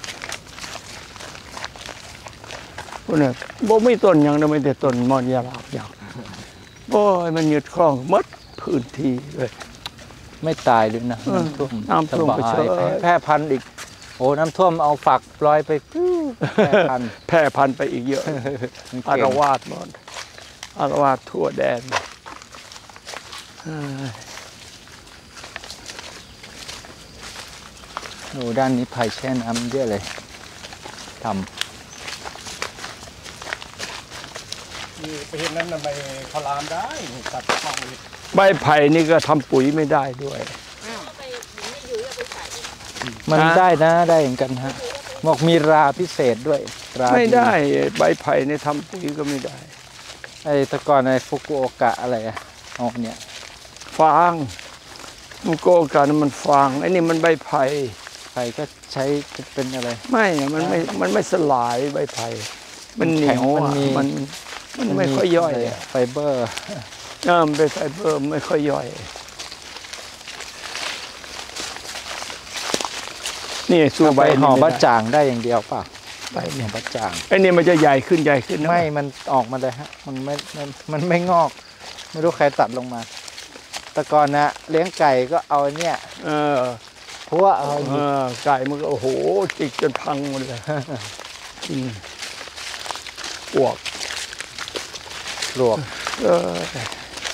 พวกนี้บ่มีต้นยังนะไม่แต่ต้นมอนยาลาบอย่างโอ้ยมันยึดครองหมดพื้นที่เลยไม่ตายด้วยนะน้ำท่วมน้ำท่วมไปเฉยแพร่พันธุ์อีกโอ้น้ำท่วมเอาฝักลอยไปแพร่พันธุ์แพร่พันธุ์ไปอีกเยอะอารวาสหมดอารวาสทั่วแดนโอ้ด้านนี้ไผ่แช่น้ำเยอะเลยทำนี่ไปเห็นนั้นใบขลามได้ตัดข้างเลยใบไผ่นี่ก็ทำปุ๋ยไม่ได้ด้วยมันได้นะได้เหมือนกันฮะบอกมีราพิเศษด้วยราไม่ได้ใบไผ่ในทำปุ๋ยก็ไม่ได้ไอ้ตะกอนไอ้ฟุกุโอกะอะไรอะอ๋อเนี่ยฟางฟุกุโอกะนั่นมันฟางไอ้นี่มันใบไผ่ไผ่ก็ใช้เป็นอะไรไม่มันไม่มันไม่สลายใบไผ่มันเหนียวมันมันมันไม่ค่อยย่อยไฟเบอร์เออมันเป็นไฟเบอร์ไม่ค่อยย่อยนี่สู้ใบห่อบะจ่างได้อย่างเดียวป่ะใบห่อบะจ่างไอ้นี่มันจะใหญ่ขึ้นใหญ่ขึ้นไม่มันออกมาเลยฮะมันไม่มันไม่งอกไม่รู้ใครตัดลงมาแต่ก่อนนะเลี้ยงไก่ก็เอาเนี่ยเออเพราะว่าเอาไก่มันก็โอ้โหจิกจนพังหมดเลยปวกปลวกเออ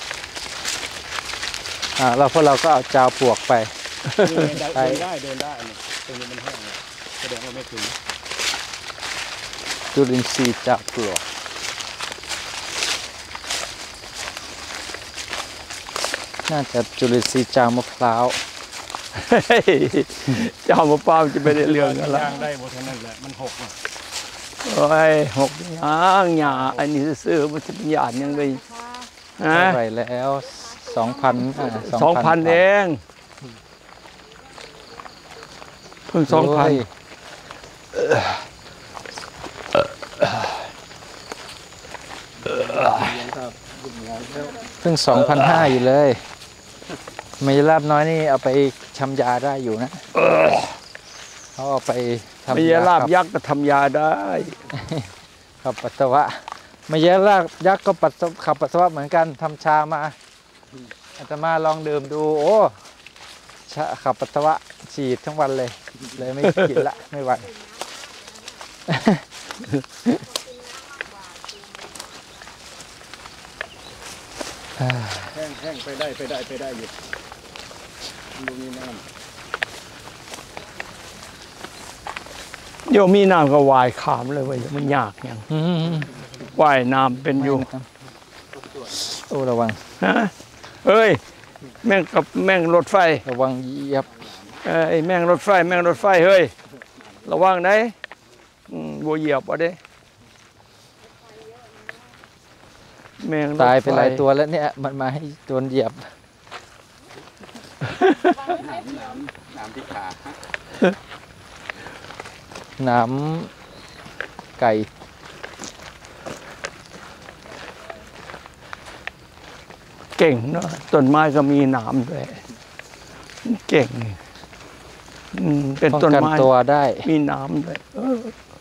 อ่าเราพวกเราก็เอาจาวปลวกไปเดินได้เดินได้เดินได้เนี่ยตรงนี้มันแห้งเนี่ยแสดงว่าไม่ถึงจุลินทรีย์จาวปลวกน่าจะจุลินทรีย์จาวมะพร้าวเจ้ามะพร้าวจะไปได้เรื่องกันละย่างได้หมดทั้งนั้นแหละมันหกอ่ะโอ้ยหกย่างหยาอันนี้ซื้อมันจะเป็นหยาดยังไงฮะเท่าไหร่แล้วสองพันสองพันเองเพิ่งสองพันเพิ่งสองพันห้าอยู่เลยมายาลาบน้อยนี่เอาไปทำยาได้อยู่นะเขาเอาไปทำมายาลาบยักษ์ก็ทำยาได้ขับปัสสาวะมายาลาบยักษ์ก็ปัสสาวะขับปัสสาวะเหมือนกันทำชามาอาตมาลองดื่มดูโอ้ชาขับปัสสาวะฉีดทั้งวันเลยเลยไม่กินละไม่ไหวแห้งแห้งไปได้ไปได้ไปได้อยู่ดูมีน้ำเดี๋ยวมีน้ำก็ว่ายขามเลยเว้ยมันยากยังว่ายน้ำเป็นอยู่โอ้ระวังฮะเอ้ยแม่งกับแม่งรถไฟระวังเหยียบเอ้ยแม่งรถไฟแม่งรถไฟเฮ้ยระวังไหนอืมบัวเหยียบเอาเด้แม่งรถฟตายไปหลายตัวแล้วเนี่ยมันมาให้โดนเหยียบน้ำที่ขาน้ำไก่เก่งเนาะต้นไม้ก็มีหนามด้วยเก่งอืมเป็นป้องต้นกันไม้ตัวได้มีหนามด้วยเออ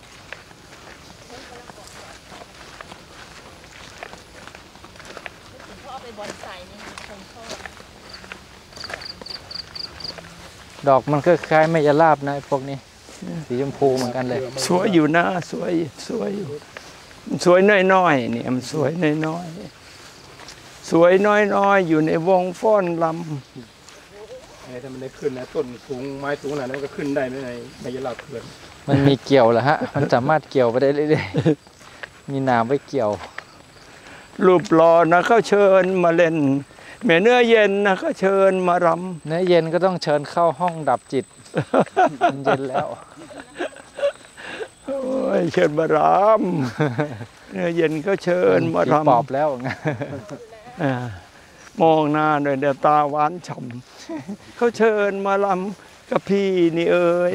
ดอกมันก็คล้ายไม่ยาลาบนะพวกนี้สีชมพูเหมือนกันเลยสวยอยู่นะสวยสวยอยู่สวยน้อยๆเนี่ยมันสวยน้อยๆสวยน้อยๆอยู่ในวงฟ้อนลไอ้ถ้ามันได้ขึ้นนะต้นสูงไม้สูงขนาดนั้นมันก็ขึ้นได้ไหมในในยะลาเขื่อนมันมีเกี่ยวเหรอฮะ มันสามารถเกี่ยวไปได้เรื่อยๆมีน้ำไว้เกี่ยวำรูปหล่อนะเขาเชิญมาเล่นแม่เนื้อเย็นนะเขาเชิญมารเนื้อเย็นก็ต้องเชิญเข้าห้องดับจิต มันเย็นแล้วำโอ้ยเชิญมารำเนื้อเย็นเขาเชิญมาผีรำปอบแล้วอ่ามองหน้าหน่อยเดี๋ยวตาหวานฉ่ำเขาเชิญมาลำกับพี่นี่เอ้ย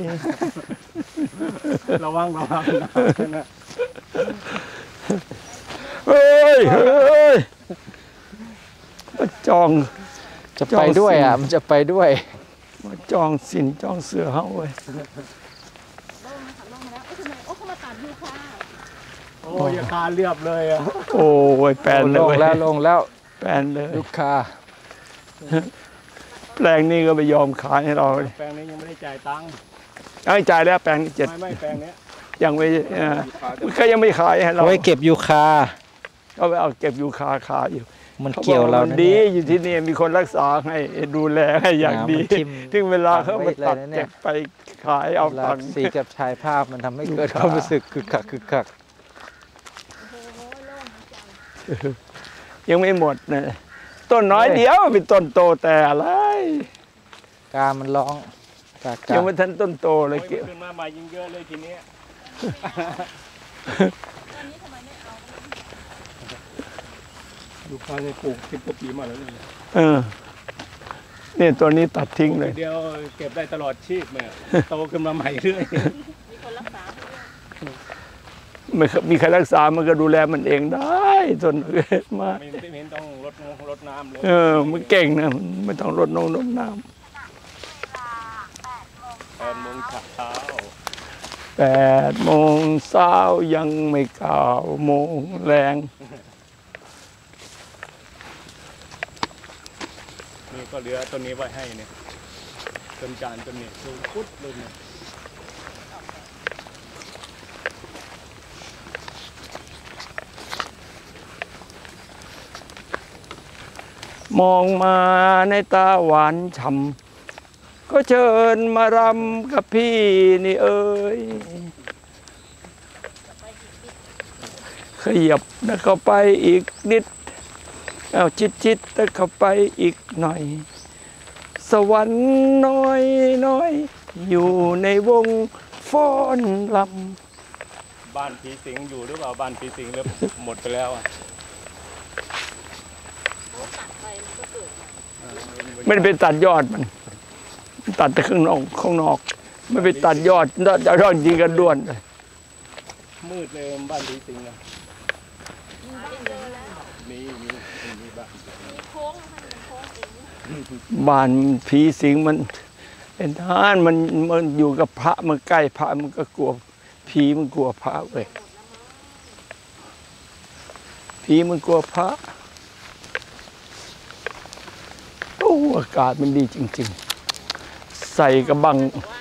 ระวังระวังนะเฮ้ยเฮ้ยมาจองจะไปด้วยอ่ะ มันจะไปด้วยมาจองสินจองเสือเฮาเว้ยโอ้ยคาเรียบเลยอ่ะโอ้ยแปลนเลลยงเว้ยแล้วลงแล้วแปลนเลยลูกค้าแปลงนี้ก็ไม่ยอมขายให้เราเลยแปลงนี้ยังไม่ได้จ่ายตังค์ไอ้จ่ายแล้วแปลงนี้เจ็ดไม่ไม่แปลงเนี้ยยังไม่เอ่อมันก็ยังไม่ขายให้เราเอาไว้เก็บยูคาเอาไปเอาเก็บอยู่คาขายอยู่มันเกี่ยวเราขบอนะดีเนี่ยอยู่ที่นี่มีคนรักษาให้ดูแลให้อย่างดีน้ำมันทิ่มถึงเวลาเขามาตัดไว้เลยนะเนี่ยเก็บไปขายเอาเวลาตังค์สีกับชายภาพมันทำให้เกิดความรู้สึกคึกคักคึกคักยังไม่หมดนะต้นน้อยเดียวเป็นต้นโตแต่อะไรกามันร้องกากายังไม่ทันต้นโตเลโอ้ยยเกี่ยวขึ้นมาใหม่ยิ่งเยอะเลยทีเนี้ย ลูกค้าเนี่ยปลูกสิบกว่าปีมาแล้วเนี่ยเออเนี่ยตัวนี้ตัดทิ้งเลยเดียวเก็บได้ตลอดชีพแม่โตขึ้นมาใหม่เรื่อยไม่มีใครรักษามันก็ดูแลมันเองได้ต้นเกิดมาไม่ไม่เห็นต้องรดน้ำรดน้ำเลยเออมันเก่งนะไม่ต้องรดน้ำรดน้แปดโมงเช้าำแปดโมงเช้ายังไม่เก้าโมงแรงนี่ก็เหลือต้นนี้ไว้ให้เนี่ยต้นจานต้นนี้สูงพุดเลยเนี่ยมองมาในตาหวานฉ่ำก็เชิญมารำกับพี่นี่เอ้ยขยับนะเข้าไปอีกนิดเอาชิดชิดนะเข้าไปอีกหน่อยสวรรค์น้อยน้อยอยู่ในวงฟ้อนลำบ้านผีสิงอยู่หรือเปล่าบ้านผีสิงหรือหมดไปแล้วอ่ะไม่ได้ไปตัดยอดมันตัดแต่ข้างนอกข้างนอกไม่ไปตัดยอดยอดยอดจริงกันด้วนเลยมืดเลยบ้านผีสิงอ่ะมีมีมีบ้านบ้านผีสิงมันเป็นทานมันมันอยู่กับพระมันใกล้พระมันก็กลัวผีมันกลัวพระเว้ยผีมันกลัวพระโอ้อากาศมันดีจริงๆใส่กระบัง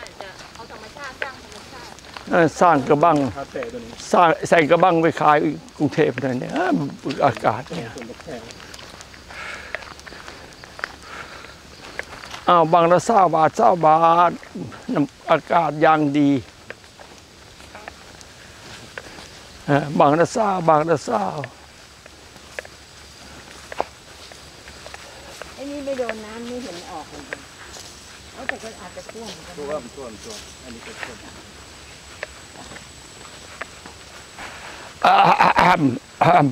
สร้างกระบังสร้างใส่กระบังไปขายกรุงเทพนั่นเนี่ยอากาศเนี่ยอ้าวบางละเศร้าบาทเศร้าบาทอากาศอย่างดีบางละเศร้าบางละเศร้าไอ้นี่ไม่โดนน้ำนี่เห็นออกเลยเอาแต่ก็อาจจะท่วมท่วมท่วมท่วมอันนี้ก็ท่วมอ่าอ่า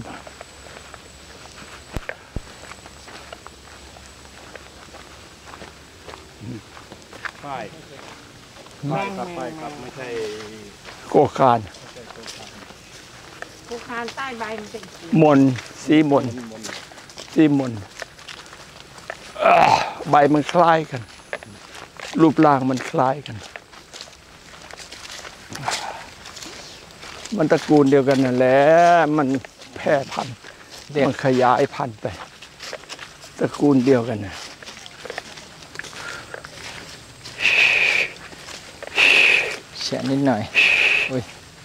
ป้ายป้ายครับป้ายครับไม่ใช่โกคานโกคานใต้ใบมันเป็นมนสีมนสีมนใบมันคล้ายกันรูปร่างมันคล้ายกันมันตระกูลเดียวกันนั่นแหละมันแพร่พันธุ์มันขยายพันธุ์ไปตระกูลเดียวกันนะแฉะนิดหน่อยอุ้ย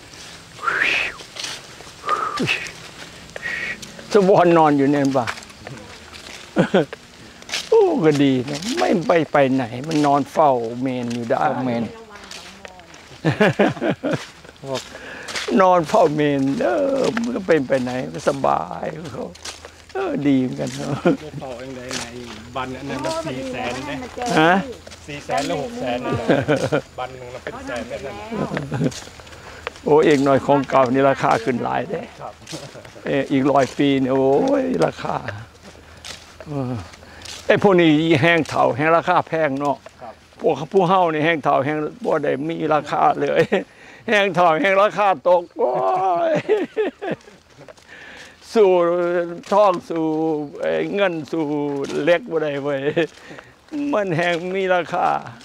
สวอนนอนอยู่เนี่ยป่ะโอ้ก็ดีนะไม่ไปไปไหนมันนอนเฝ้าเมนอยู่ได้เมนนอนเฝ้าเมนเออมันก็เป็นไปไหนก็สบายเขาเออดีเหมือนกันเนาะเฝ้าเองได้ไหนบันนั้นละสี่แสนนะฮะสี่แสนแล้วหกแสนนี่บันหนึ่งเราเป็นแสนแล้วนั่นโอ้เอกหน่อยของเก่านี่ราคาขึ้นหลายเลยเอออีกร้อยปีเนี่ยโอ้ยราคาไอ้พวกนี้แห้งเถาแห้งราคาแพงเนาะพวกผู้เฮานี่แห้งเถาแห้งบ่ได้มีราคาเลยแห้งเถาแห้งราคาตกโอ้ยสู่ท่องสู่เงินสู่เล็กบ่ได้เว้ยมันแห้งมีราคา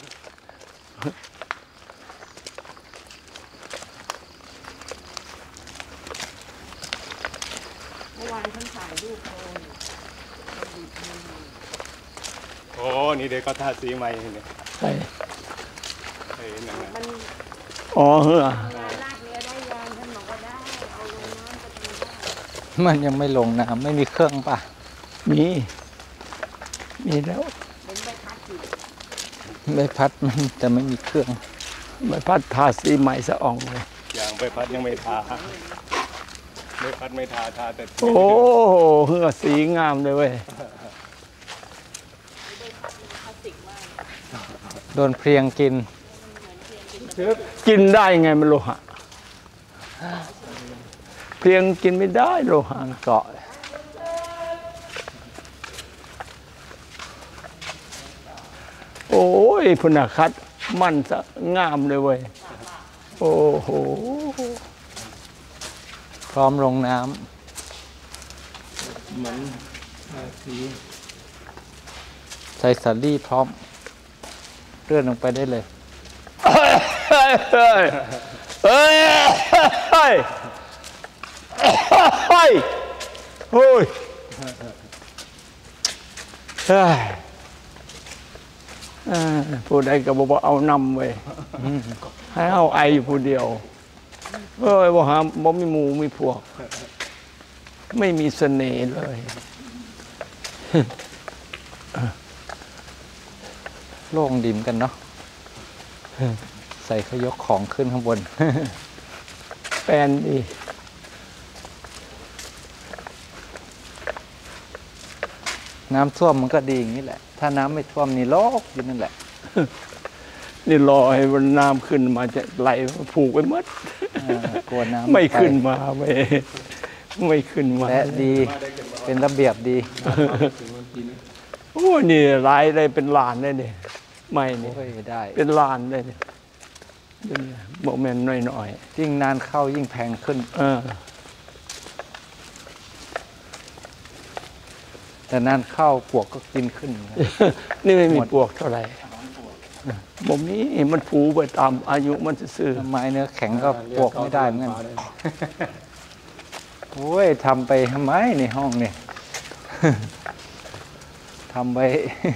เมื่อวานฉันถ่ายรูปโพสโอ้นี่เด็กก็ทาสีใหม่เนี่ยใช่เห็นนั่นน่ะอ๋อเหรอลากเรือได้ยังท่านบอกว่าได้เอาลงน้ำก็ดีได้มันยังไม่ลงน้ำไม่มีเครื่องป่ะมีมีแล้วเป็นใบพัดอยู่ใบพัดมันแต่ไม่มีเครื่องใบพัดทาสีใหม่สะอ่องเลยอย่างใบพัดยังไม่ทาใบพัดไม่ทาทาแต่โอ้เหือสีงามเลยเว้ยโดนเพลียงกินกินได้ไงมันโลหะเพลียงกินไม่ได้โลหะเกาะโอ้ยพุนาคัดมันสะงามเลยเว้ยโอ้โหพร้อมลงน้ำเหมือนสีใส่สาลี่พร้อมเลื่อนลงไปได้เลยเฮ้ยเฮ้ยเฮ้ยเฮ้ยเฮ้ยเฮ้ยผู้ใดก็บอกว่าเอานำไว้ให้เอาไออยู่ผู้เดียวเอ้ยบอกหาบ่มีหมู่มีพวกไม่มีเสน่ห์เลยโล่งดิมกันเนาะใส่เขายกของขึ้นข้างบนแปลนดีน้ำท่วมมันก็ดีอย่างนี้แหละ ถ้าน้ำไม่ท่วมนี่โลกอยู่นั่นแหละนี่รอให้มันน้ำขึ้นมาจะไหลผูกไปหมดกลัวน้ำไม่ขึ้นมาไม่ไม่ขึ้นมาและดีเป็นระเบียบดีโอ้นี่รายได้เป็นล้านได้เนี่ยไม่นี่โอ้ยได้เป็นล้านได้เนี่ยโมเมนต์น้อยยิ่งนานเข้ายิ่งแพงขึ้นๆเออแต่นานเข้าปวกก็กินขึ้นนี่ไม่มีปลวกเท่าไหร่บ่มีมันผูไปตามอายุมันซื่อไม้เนื้อแข็งก็ปวกไม่ได้เหมือนกันโอ้ยทำไปทำไมในห้องนี่ ทำไป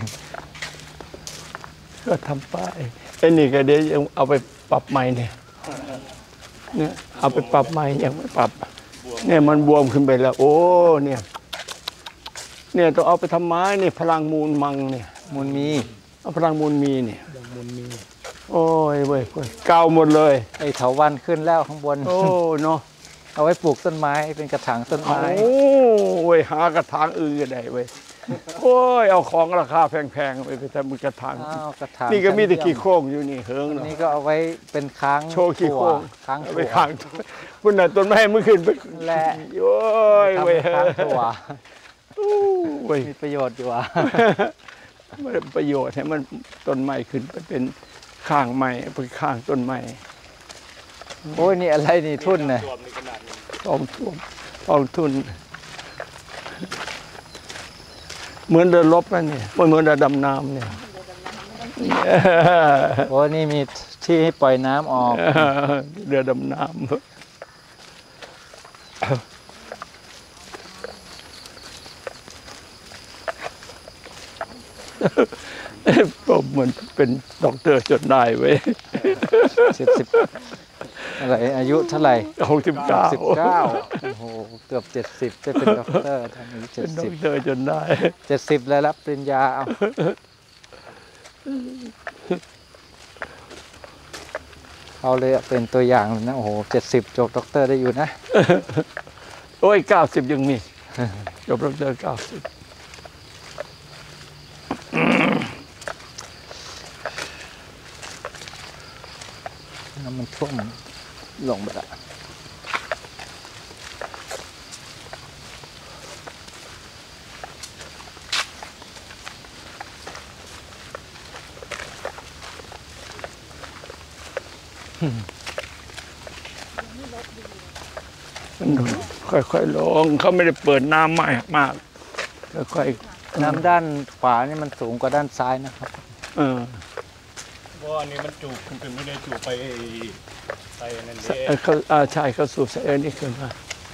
ก็ทำไปไอ้นี่ก็เดี๋ยวยังเอาไปปรับใหม่เนี่ยเนี่ยเอาไปปรับใหม่ยังไม่ปรับ เนี่ยมันบวมขึ้นไปแล้ว โอ้เนี่ย เนี่ยต้องเอาไปทำไม้นี่พลังมูลมังเนี่ยมูลมีเอาพลังมูลมีเนี่ยโอ้ยเว้ยเก่าหมดเลยไอ้เถาวันขึ้นแล้วข้างบนโอ้เนาะเอาไว้ปลูกต้นไม้เป็นกระถางต้นไม้โอ้เว้ยหากระถางอื่นก็ได้เว้ยโอ้ยเอาของราคาแพงๆไปไปทำกระถางอ้าวกระถางนี่ก็มีแต่ขี้โค้งอยู่นี่เฮิงอันเนาะนี้ก็เอาไว้เป็นค้างโชว์ขี้โค้งค้างเอาถั่ไปวค้างพุ่นน่ะต้นไม้เมื่อคืนไปและโอ้ยทำเว้ยเป็นค้างถั่วโอ้เว้ยมีประโยชน์อยู่อ่ะมันประโยชน์ให้มันต้นไม้ขึ้นไปเป็นข้างไม้ไปข้างต้นไม้โอ้ยนี่อะไรนี่ทุ่นเนี่ยทองท่วมทองทุน เหมือนเดินลบนั่นเนี่ยเหมือนเดินดำน้ำเนี่ยโอ้นี่มีที่ให้ปล่อยน้ำออกเรือดำน้ำก็เหมือนเป็นด็อกเตอร์จนได้เว้ยสิบสิบอะไรอายุเท่าไหร่หกสิบเก้าสิบเก้าโอ้โหเกือบเจ็ดสิบจะเป็นด็อกเตอร์ท่านอายุเจ็เป็ดนด็สิอบ กเตอร์จนได้เจ็ดสิบแล้วรับปริญญาเอาเอาเลยอะเป็นตัวอย่างเลยนะโอ้โหเจ็ดสิบจบด็อกเตอร์ได้อยู่นะโอ้ยเก้าสิบยังมีจบด็อกเตอร์เก้าสิบน้ำมันท่วมลงไปละค่อยๆลงเขาไม่ได้เปิดน้ำมากมากค่อยๆน้ำด้านขวานี่มันสูงกว่าด้านซ้ายนะครับเออเพราะอันนี้มันจูบคุณเป็นไม่ได้จูบไปไปนั่นเองเอ่อเขาอ่าใช่เขาสูบเอนี่ขึ้นมา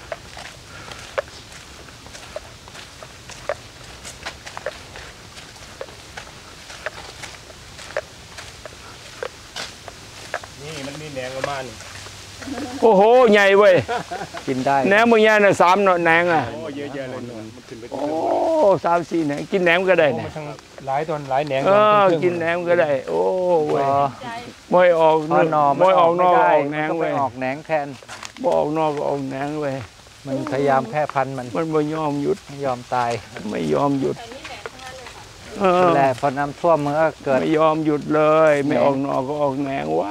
นี่มันมีแหนงประมาณนี้โอ้โหใหญ่เว้ยกินได้แหนมมึงใหญ่น่ะสามหน่อแหนงอ่ะโอ้เยอะแยะเลยมันขึ้นไปโอ้สามสี่แหนงกินแหนมก็ได้โอ้เนี่ยมันทั้งหลายตอนหลายแหนงเออตอนครึ่งๆกินแหนมก็ได้ โอ้เว้ยพอมวยออกพอหนอมมันวยออออก กนไม่อกได้ออกแหนมันงก็ไปเว้ยออกแหนงแทนบ่ออกนอกก็ออกแหนงเว้ยมันพยายามแพร่พันธุ์มันมันไม่ยอมหยุดไม่ยอมตายไม่ยอมหยุดเออนั่นแหละพอน้ำท่วมมันก็เกิดไม่ยอมหยุดเลย ไม่ออกนอกก็ออกแหนงว่า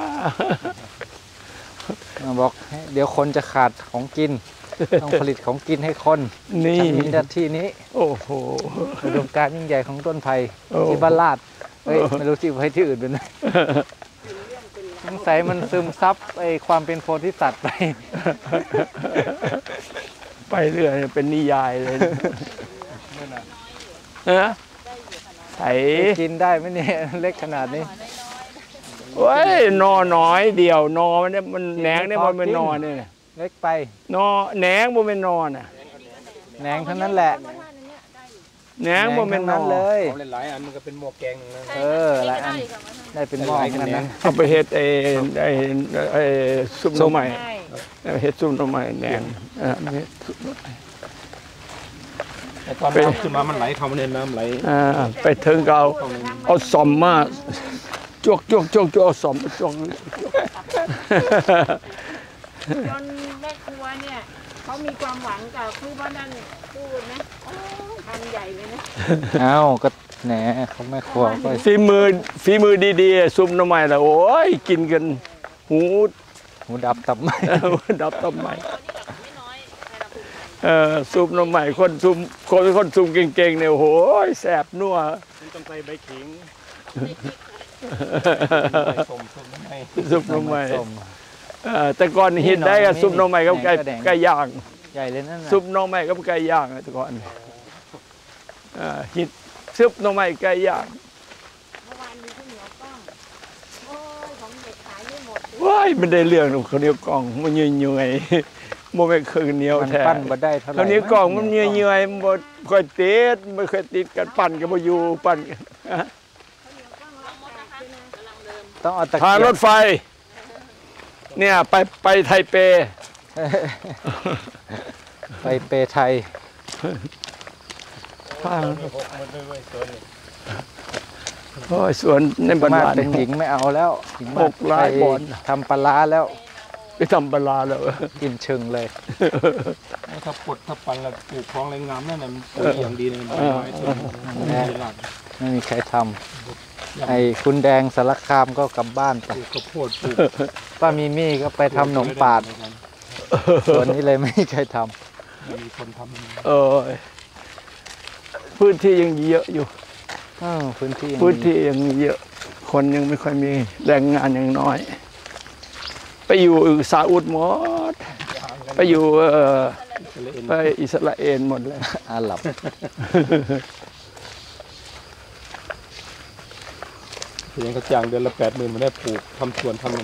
บอกเดี๋ยวคนจะขาดของกิน ต้องผลิตของกินให้คนนี่ฉันมีหน้าที่นี้โอ้โหอุดมการณ์ยิ่งใหญ่ของต้นไผ่โอ้ที่บ้านลาดเฮ้ยไม่รู้ที่ไผ่ที่อื่นเป็นไงสงสัยมันซึมซับไอ้ความเป็นโพธิสัตว์ไปไปเรื่อยเป็นนิยายเลยนะไถกินได้ไหมเนี่ยเล็กขนาดนี้เว้ยนอน้อยเดียวนอมันเนี่ยมันแหนงเนี่ยมันเป็นนอเนี่ยเล็กไปนอแหนงมันเป็นนอน่ะแหนงทั้งนั้นแหละแหนงมันเป็นนอทั้งเลยเอาหลายๆอันมันก็เป็นหมวกแกงนะเออหลายอันได้เป็นหม้อเหมือนกันนะเอาไปเฮ็ดไอ้ไอ้ไอ้ซุปหน่อไม้เฮ็ดซุปหน่อไม้แหนงอ่าเฮ็ดซุปหน่อไม้แต่ตอนน้ำขึ้นมามันไหลเข้ามาในน้ำไหลอ่าไปถึงก็เอาเอาสอมมาจวกจวกจวกจวกเอาสอมมาจวกจนแม่ครัวเนี่ยเขามีความหวังกับครูบ้านนั่นพูดนะทำใหญ่เลยนะเอ้าก็แหนเขาไม่ครัวก็ฝีมือฝีมือดีๆซุปหน้ำไม้ละโอ้ยกินกันหูหูดับตับไหมดับต้นไม้เออซุปหน้ำไม้คนซุปคนคนซุปเก่งๆเนี่ยโอ้โหแสบนัวมันต้องใส่ใบขิงส้มส้มไม่ซุปหน้ำไม้เออแต่ก่อนฮิตได้กับซุปหน้ำไม้กับไก่ไก่ย่างใหญ่เลยนั่นน่ะซุปหน้ำไม้กับไก่ย่างแต่ก่อนเออฮิตซุปหน้ำไม้ไก่ย่างเมื่อวานมีข้าวเหนียวกล้องโอ้ยของเด็กขายไม่หมดว้ายมันได้เรื่องของข้าวเหนียวกล่องมันเหนื่อยๆโมไม่คือเหนียวมันแท้ปั้นมาได้เท่าไหร่ข้าวเหนียวกล่องมันเหนื่อยๆมันบ่ค่อยติดไม่ค่อยติดกันปั่นก็บ่อยู่ปั่นต้องเอาตะทางเกีรยบถไฟ เนี่ยไปไปไทเปไปเปไทยทางหกมันด้วยสวนโอ้ยสวนในบ้านมาบ้านเป็นหญิงไม่เอาแล้วหญิงหกล้านบอลทำปลาร้าแล้วไปทำปลาแล้วกินเชิงเลยถ้าปลดถ้าปันแล้วปลูกของแรงงามนั่นน่ะมันปลูกอย่างดีเลยมันไม้ต้นแน่ไม่มีใครทำไอ้คุณแดงสารคามก็กลับบ้านไปปลูกข้าวโพดปลูกป้ามีมี่ก็ไปทำหนมปาดส่วนนี้เลยไม่มีใครทมีคนทำเออพื้นที่ยังเยอะอยู่ำอ้าวพื้นที่ยังพื้นมีที่ยังเยอะ คนยังไม่ค่อยมีแรงงานยังน้อย ไปอยู่ซาอุดหมด ไปอยู่เอ่อไปอิสราเอลหมดเลยอาหรับเพียงกระจ่างเดือนละแปดหมื่นมันได้ปลูกทำสวนทำมัน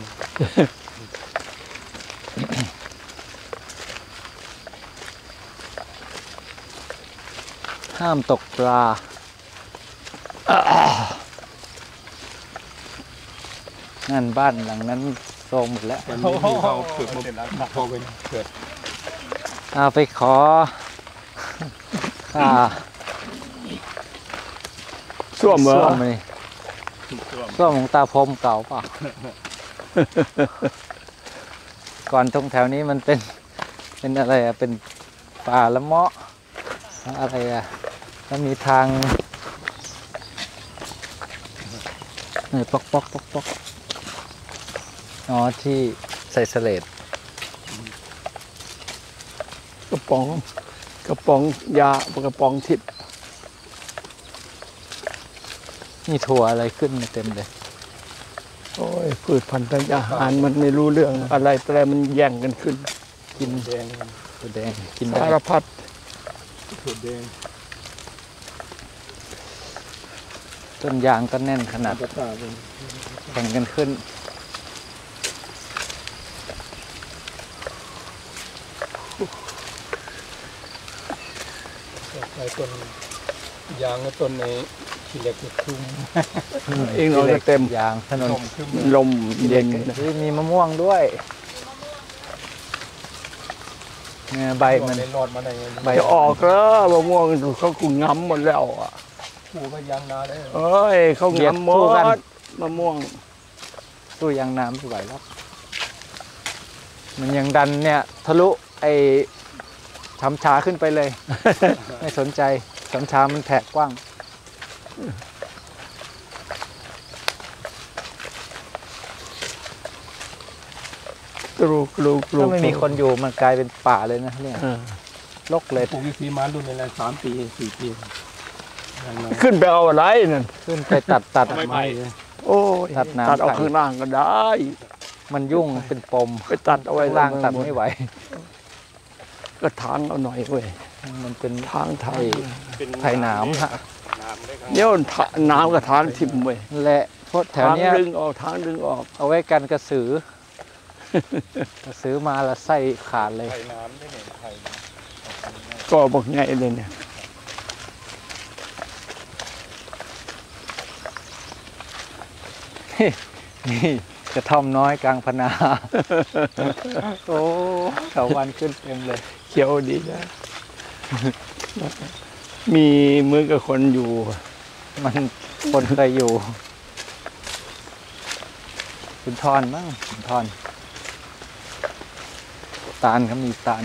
ห้ามตกปลานั่นบ้านหลังนั้นโซมหมดแล้ววันนี้ที่เขาเกิดมาพอเป็นเกิดเอาไปขอค่าส้วมเหรอส้วมนี่ส้วมของตาพรมเก่าเปล่า ก่อนตรงแถวนี้มันเป็นเป็นอะไรอะเป็นป่าละเมาะอะไรอะแล้วมีทางนี่ปอกปอกปอกปอกอ๋อที่ใส่เสลดกระป๋องกระป๋องยากระป๋องทิพย์นี่ถั่วอะไรขึ้นมาเต็มเลยโอ้ยพืชพันธุ์ทางอาหารมันไม่รู้เรื่องอะไรแต่มันแย่งกันขึ้นกินแดงถั่วแดงกินได้สารพัดถั่วแดงต้นยางก็แน่นขนาดกระตาเป็นแข่งกันขึ้นไอ้ต้นยางกับต้นในขี้เหล็กคุ้มเองเราจะเต็มยางถนนคุ้มลมเย็นเฮ้ยมีมะม่วงด้วยเนี่ยใบมันในรอดมาได้ไงใบจะออกแล้วมะม่วงเขากุงง้ำหมดแล้วอ่ะปลูกก็ยางนาได้เอ้ยเขาง้ำหมดมะม่วงตู้ยางน้ำไม่ไหวแล้วมันยังดันเนี่ยทะลุไอ้ทำชาขึ้นไปเลย ไม่สนใจทำชามันแผ่กว้างกรูกรูกรูถ้าไม่มีคนอยู่มันกลายเป็นป่าเลยนะเนี่ยเออรกเลยปลูกวิธีมารุ่นในอะไรสามปีสี่ปียางนาขึ้นไปเอาอะไรนั่นขึ้นไปตัดตัดไม่ไปโอ้ยตัดน้ำตัดเอาไผ่ข้างล่างก็ได้มันยุ่งเป็นปมไปตัดเอาไว้ข้างล่างตัดไม่ไหวก็ทางเอาหน่อยเว้ยมันเป็นทางทางไผ่หนามฮะเดี๋ยวน้ำกับทางทิ่มเว้ยและเพราะแถวทางเนี้ยดึงออกทางดึงออกเอาไว้กันกระสือ กระสือมาแล้วไส้ขาดเลยไผ่น้ำได้เนี่ยไผ่ก็บอกไงเลยเนี่ยนี่กระท่อมน้อยกลางพนา โอ้เถาวันขึ้นเต็มเลยเขียวดีนะมีเหมือนกับคนอยู่มันคนเคยอยู่คุณทอนมั้งคุณทอนตาลเขามีตาล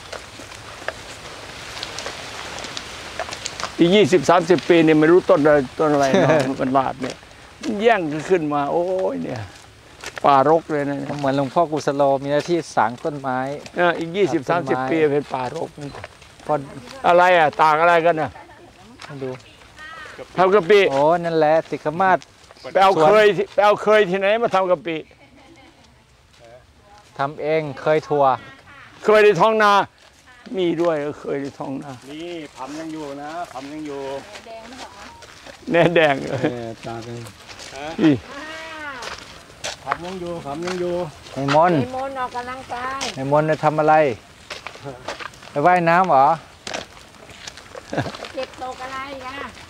อีกยี่สิบสามสิบปีเนี่ยไม่รู้ต้นอะไรต้นอะไรเนาะ มันลาดเนี่ยแย่งขึ้นมา โอ้ยเนี่ยป่ารกเลยนะเหมือนหลวงพ่อกุสโลมีหน้าที่สางต้นไม้เอออีกยี่สิบสามสิบปีเป็นป่ารกพออะไรอ่ะต่างอะไรกันน่ะมาดูทำกะปิโอ้นั่นแหละติกมาศไปเอาเคยไปเอาเคยที่ไหนมาทำกะปิทำเองเคยทัวร์เคยในท้องนา มีด้วยก็เคยในท้องนานี่ผำยังอยู่นะผำยังอยู่แน่แดงเออตาเป็นอีผำยังอยู่ผำยังอยู่ในมนต์นิมนต์ออกกำลังกายในมนต์จะทำอะไร ไปว่ายน้ำเหรอเก็บตกอะไรกัน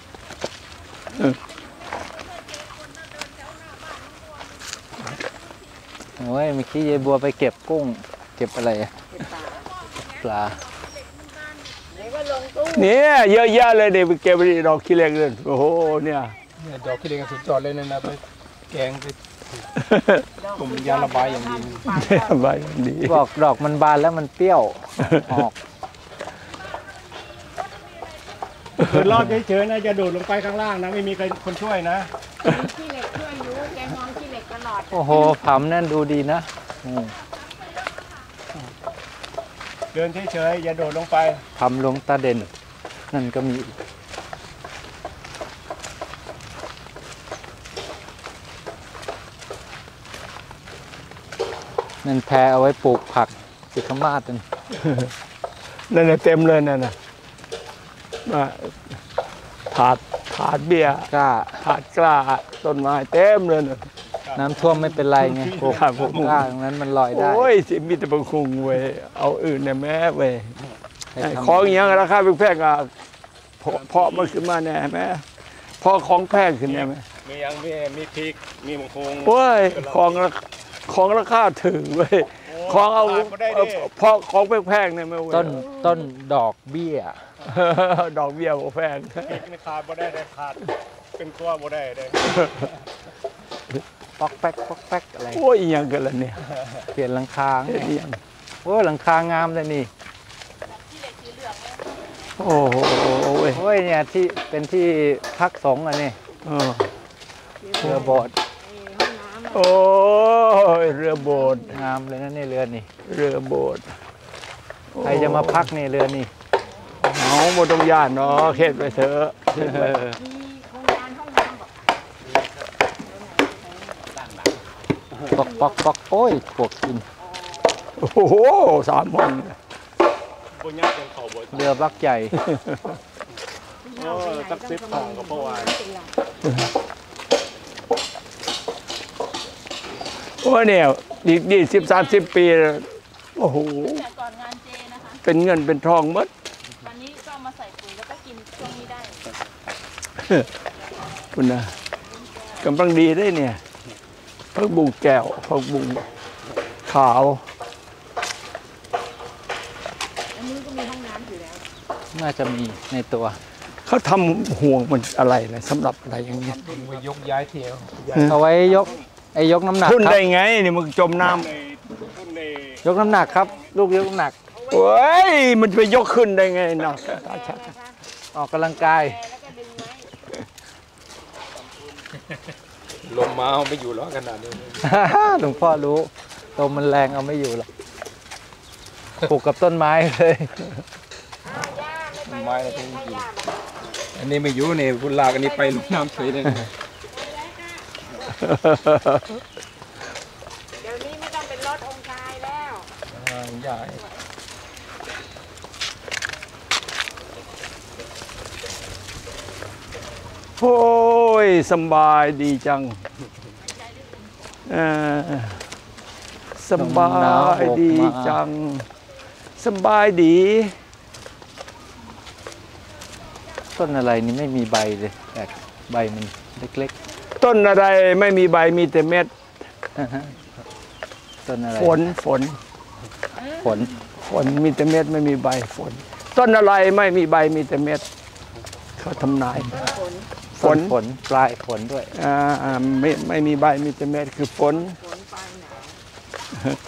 โอ้ยเมื่อกี้ยายบัวไปเก็บกุ้ง เก็บอะไรอะปลาเดี๋ยวก็ลงตู้เนี่ยเยอะแยะเลยเด็กไปเก็บไปดอกขี้เหล็กเลยโอ้โหเนี่ยเนี่ยดอกขี้เหล็กสุดยอดเลยนะนะไปแกงไปผมยาระบายอย่างดีใบดีบอกดอกมันบานแล้วมันเปรี้ยวออกคือรอบเฉยๆนะจะโดดลงไปข้างล่างนะไม่มีใครคนช่วยนะขี้เหล็กช่วยอยู่แกมองขี้เหล็กตลอดโอ้โหผำนั่นดูดีนะอืมเดินเฉยๆอย่าโดดลงไปผำหลวงตาเด่น นั่นก็มีอีกนั่นแพรเอาไว้ปลูกผักสิกมาศนั่นนั่นน่ะเต็มเลยนั่นน่ะมาถาดถาดเบียร์กล้าถาดกล้าต้นไม้เต็มเลยน่ะน้ำท่วมไม่เป็นไรไงปลูกครับผมกล้าตรงนั้นมันลอยได้โอ้ยสิมีแต่ประคุงเว้ยเอาอื่นเนี่ยแม่เว้ยให้ทำของอย่างเงี้ยราคาแพงๆอ่ะเพาะเพาะมันขึ้นมาแน่แม่พอของแพงขึ้นแน่ไหมมียังมีมีพริกมีมะคงโอ้ยของราของราคาถึงเว้ยของเอาขาดบ่ได้ดิเพาะของแพงๆเนี่ยไม่เว้ยต้นต้นดอกเบี้ยดอกเบี้ยบ่แพงพริกนี่ขาดบ่ได้เลยขาดเป็นตัวบ่ได้เลยป๊อกแป๊กป๊อกแป๊กอะไรโอ้ยอีหยังกันล่ะเนี่ยเปลี่ยนหลังคาเฮ็ดอีหยังโอ้หลังคางามเลยนี่โอ้โหโอ้ยโอ้ยเนี่ยที่เป็นที่พักสงฆ์อันนี้เออเรือโบสถ์โอ้ยเรือโบสถ์งามเลยนะนี่เรือนี่เรือโบสถ์ใครจะมาพักนี่เรือนี่เอาบ่ต้องย่านเนาะเฮ็ดไปเถอะเฮ็ดไปปอกปอกปอกโอ้ยปวกกินโอ้โหสามห้องบ่ยักยังเข้าบ่เรือบักใหญ่โอ้ตักซิบทองก็บ่ว่าโอ้เนี่ยอีกยี่สิบสามสิบปีโอ้โหแต่ก่อนงานเจนะคะเป็นเงินเป็นทองหมดวันนี้ก็เอามาใส่ปุ๋ยแล้วก็กินช่วงนี้ได้คุณนะกำลังดีได้เนี่ยผักบุ้งแก้วผักบุ้งขาวอันนี้ก็มีห้องน้ำอยู่แล้วน่าจะมีในตัวเขาทำห่วงมันอะไรนะสำหรับอะไรอย่างเงี้ยไปยกย้ายเที่ยวเอาไว้ยกไอ้ยกน้ำหนักขึ้นครัได้บไงนี่มันจมน้ในขึ้นในยกน้ำหนักครับ ลูกยกน้ำหนักำโอ้ยมันจะไปยกขึ้นได้ไงเนาะตาชัดออกกำลังกายลมมาเอาไม่อยู่แล้วขนาดนี้หลวงพ่อรู้ลมมันแรงเอาไม่อยู่หรอกปลูกกับต้นไม้เลยไม้เราต้องอยู่อันนี้ไม่อยู่เนี่ยคุณลากอันนี้ไปลงน้ำเฉยเลยนะเดี๋ยวนี้ไม่ต้องเป็นรถองค์ชายแล้วอ่าใหญ่โอ้ยสบายดีจังเออสบายดีจัง สบายดีต้นอะไรนี่ไม่มีใบเลยแต่ใบมันเล็กต้นอะไรไม่มีใบมีแต่เม็ดๆ ต้นอะไรฝนฝนฝนฝนมีแต่เม็ดไม่มีใบฝน ต้นอะไรไม่มีใบมีแต่เม็ดเขาทำนายฝต้นนฝนปลายฝนด้วยอ่าอ่าไม่ไม่มีใบมีแต่เม็ดคือฝนฝนปลายหนาว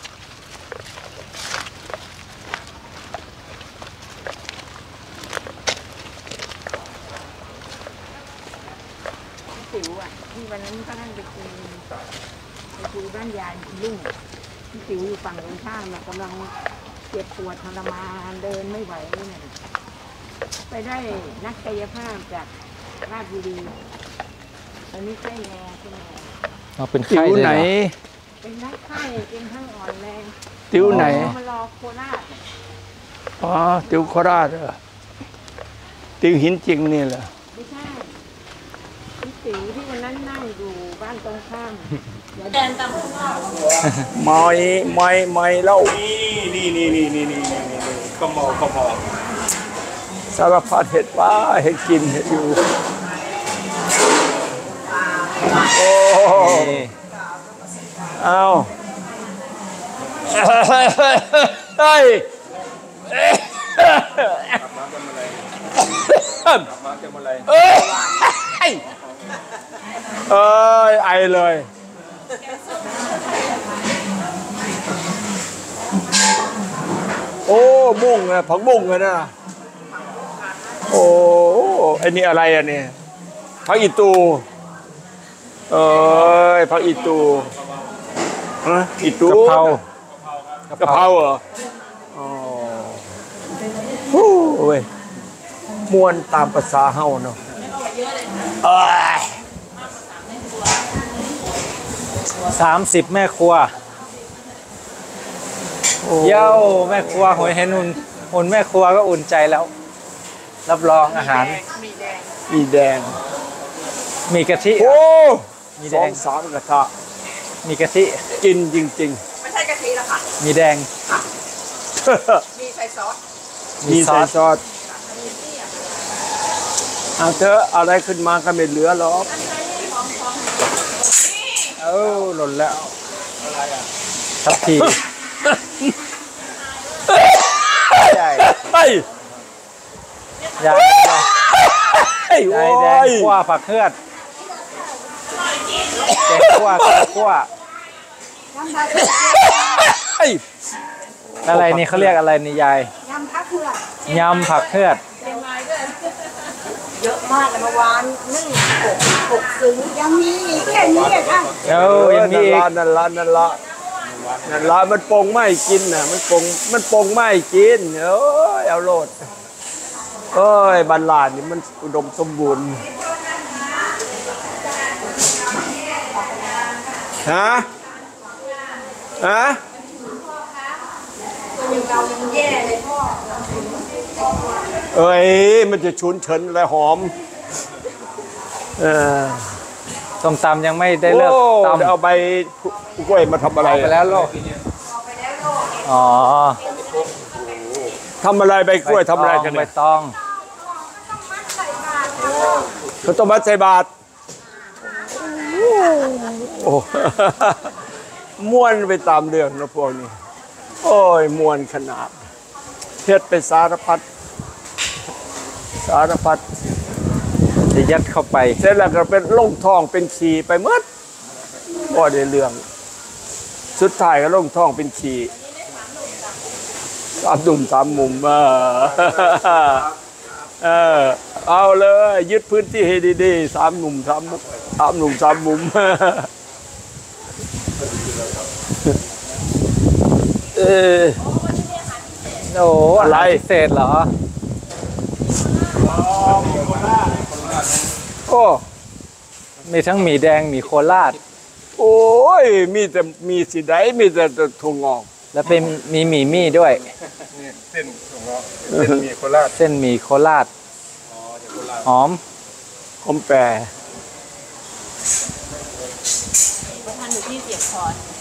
ติ๋วอ่ะที่วันนั้นก็นั่งไปคุยไปคุยบ้านยายลุงที่ติ๋วอยู่ฝั่งตรงข้ามอะกำลังเจ็บปวดทรมานเดินไม่ไหวเนี่ยไปได้นักกายภาพจากราชบุรีตอนนี้ไข้แรงใช่ไหมเอาเป็นติ๋ไข้วเลยไหนเหรอเป็นทั้งไข้เป็นทั้งอ่อนแรงติ๋วไหนมารอโคราชอ๋อติ๋วโคราชเหรอติ๋วหินจริงนี่เหรอไม่ใช่พี่ติ๋วที่วันนั้นนั่งอยู่บ้านตรงข้ามเดี๋ยวแดนตามข้างนอกไม่ไม่ไม่เล่านี่นี่นี่นี่นี่นี่นี่ก็มองก็มองสารพัดเห็ดว่าเห็ดกินเห็ดอยู่โอ้เอาเฮ้ยเอ้ยมาเจอมาอะไรเอ้ยเอ้ยไอเลยโอ้บุ้งนะผักบุ้งเลยนะโอ้ไอ้นี่อะไรอ่ะเนี่ยผักอีตูเอ้ยผักอีตูฮะอีตูกะเพรากะเพราเหรออ๋อฮู้เว้ยมวนตามภาษาเฮาเนาะเอ้ยสามสิบแม่ครัวเย้าแม่ครัวหอยเห็นหุ่นหุ่นแม่ครัวก็อุ่นใจแล้ว รับรองอาหารมีแดงมีกะทิโอ้มีสแดอง งสามกระทะมีกะทิกินจริงไม่ใช่กะทิหรอกค่ะมีแดงๆมีใส่ซอสมีใส่ซอสเอาเถอะอะไรขึ้นมาก็ไม่เหลือหรอกเอ้าหล่นแล้วทับทีใหญ่เฮ้ยใหญ่เฮ้ยใหโอ้ญ่แดงยคั่วผักเฮือดแดงคั่วแกงคั่วเฮ้ยอะไรนี่เขาเรียกอะไรนี่ยายยำผักเผือกยำผักเฮือดเยอะมากเลยเมื่อวานนึ่งหกหกซึ้งยังมีอีกแค่นี้อะค่ะเอ้ายังมีอีกนั่นละนั่นละนั่นละมันปงไม่กินน่ะมันปงมันปงไม่กินเอ้ยเอาโลดเอ้ยบ้านลานนี่มันอุดมสมบูรณ์ฮะฮะเรายังแย่เลยพ่อเอ้ยมันจะชุนเฉินอะไรหอมเออส้มตำยังไม่ได้เลิกโอ้ตำเอาใบกล้วยมาทำอะไรเอาไปแล้วโลกอ๋อทำอะไรใบกล้วยทำอะไรกันใบเนี่ยตองเขาต้องมัดใส่บาตรโอ้ ม้วนไปตามเรื่องนะพวกนี้ โอ้ยม้วนขนาดเทศไปสารพัดสารพัดจะยัดเข้าไปเสร็จแล้วก็เป็นล่องทองเป็นขีไปหมดบ่ได้เรื่อง สุดท้ายก็ล่องทองเป็นขีสามดุ่มสามมุมเออเออเอาเลยยึดพื้นที่ให้ดีๆสามหนุ่มสามมุมสามหนุ่มสามมุมเออโอ้อะไรพิเศษเหรอโอ้มีทั้งหมี่แดงหมี่โคราชโอ้ยมีแต่มีสีใดมีแต่ถั่วงอกแล้วเป็นมีหมี่มี่ด้วยนี่เส้นของเราเส้นหมีโคราชเส้นหมี่โคราชหอมอมแปรท่านอยู่ที่เสียบคอน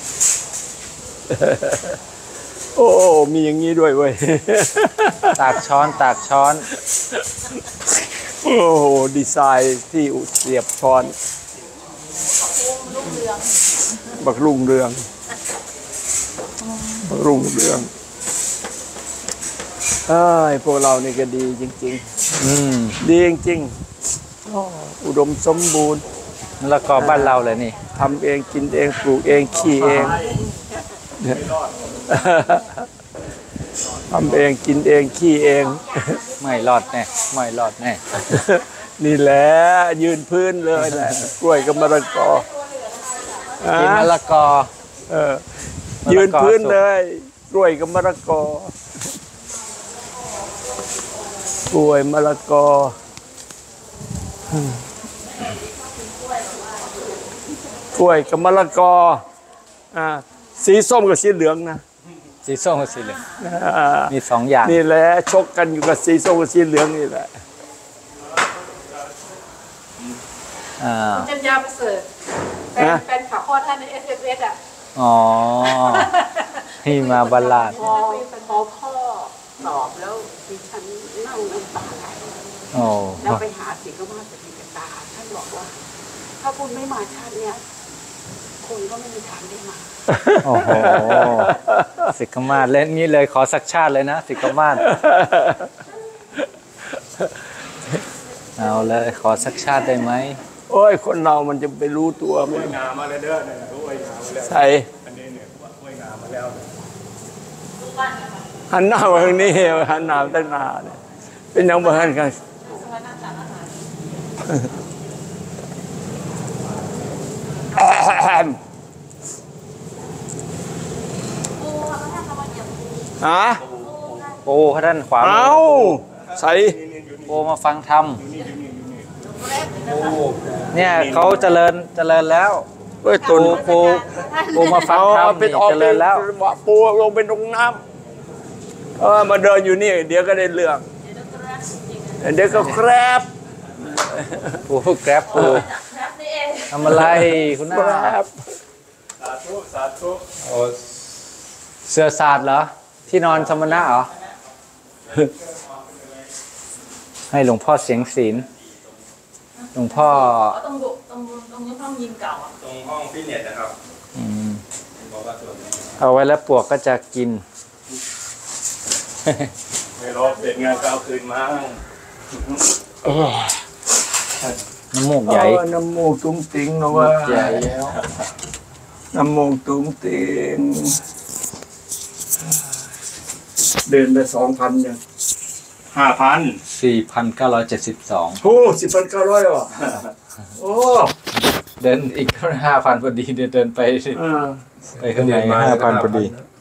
โอ้มีอย่างนี้ด้วยเว้ยตากช้อนตากช้อนโอ้โหดีไซน์ที่อุเสียบช้อนบักรุ่งเรืองบักรุ่งเรืองเอ้ยพวกเรานี่ก็ดีจริงอืมๆ ดีจริงๆอุดมสมบูรณ์แล้วก็บ้านเราเลยนี่ทำเองกินเองปลูกเองขี่เองทำเองกินเองขี้เองไม่รอดแน่ไม่รอดแน่นี่แหละยืนพื้นเลยแหละกล้วยกับมะละกอกินมะละกอเออยืนพื้นเลยกล้วยกับมะละกอ กล้วยมะละกอกล้วยกับมะละกออ่าสีส้มกับสีเหลืองนะสีส้มกับสีเหลืองอ่ามีสองอย่างนี่แหละชกกันอยู่กับสีส้มกับสีเหลืองนี่แหละอ่าจันยาประเสริฐแฟนแฟนข่าวข้อท่านในเอสเอฟเอสอ่ะอ๋อที่มาบัลลาดพอพอพ่อสอบแล้วดิฉันนั่งน้ำตาไหลโอ้แล้วไปหาสิงห์มาสติกตาท่านบอกว่า ถ้าคุณไม่มาชาติเนี้ยคนก็ไม่มีทางได้มาโอ้โหสิกขมาศเล่นนี้เลยขอสักชาติเลยนะสิกขมาศเอาเลยขอสักชาติได้ไหมโอ้ยคนเรามันจะไปรู้ตัวไหมกล้วยงามาแล้วเด้อเนี่ยกล้วยงามาแล้วใส่อันนี้เนี่ยกล้วยงามาแล้วหันหน้ามาทางนี้หันหน้าตั้งหน้าเนี่ยเป็นยังไงกัน ฮะโอ้พระท่านขวามืเอาใส่โอ้มาฟังธรรมเนี่ยเขาเจริญเจริญแล้วเฮ้ยปูตุนปูปูมาฟังธรรมเป็นนี่ออกเจเป็รินญแล้วปูลงเป็นลงน้ำเออมาเดินอยู่นี่ เดี๋ยวก็ได้เรื่องเดี๋ยวก็แครบปูแกร็บปูทำอะไรคุณน้าแครบสาธุสาธุโอ้เสือศาสตร์เหรอ ที่นอนสมณะเหรอ ให้หลวงพ่อเสียงศีลหลวงพ่อตรงตรงตรงนี้ห้องยิมเก่าอ่ะตรงห้องฟิตเนสนะครับอืมบอกว่าส่วนนี้เอาไว้แล้วปวกก็จะกินไม่รอเสร็จงานก็เอาคืนมาน้ำมูกใหญ่เออน้ำมูกตุ้งติงนะว่าใหญ่แล้วน้ำมูกตุ้งติงเดินไปสองพันยังห้าพันสี่พันเก้าร้อยเจ็ดสิบสองโอ้สิบพันเก้าร้อยว่ะโอ้เดินอีกห้าพันพอดีเดินเดินไปอ่าไปข้างในห้าพันพอดีเ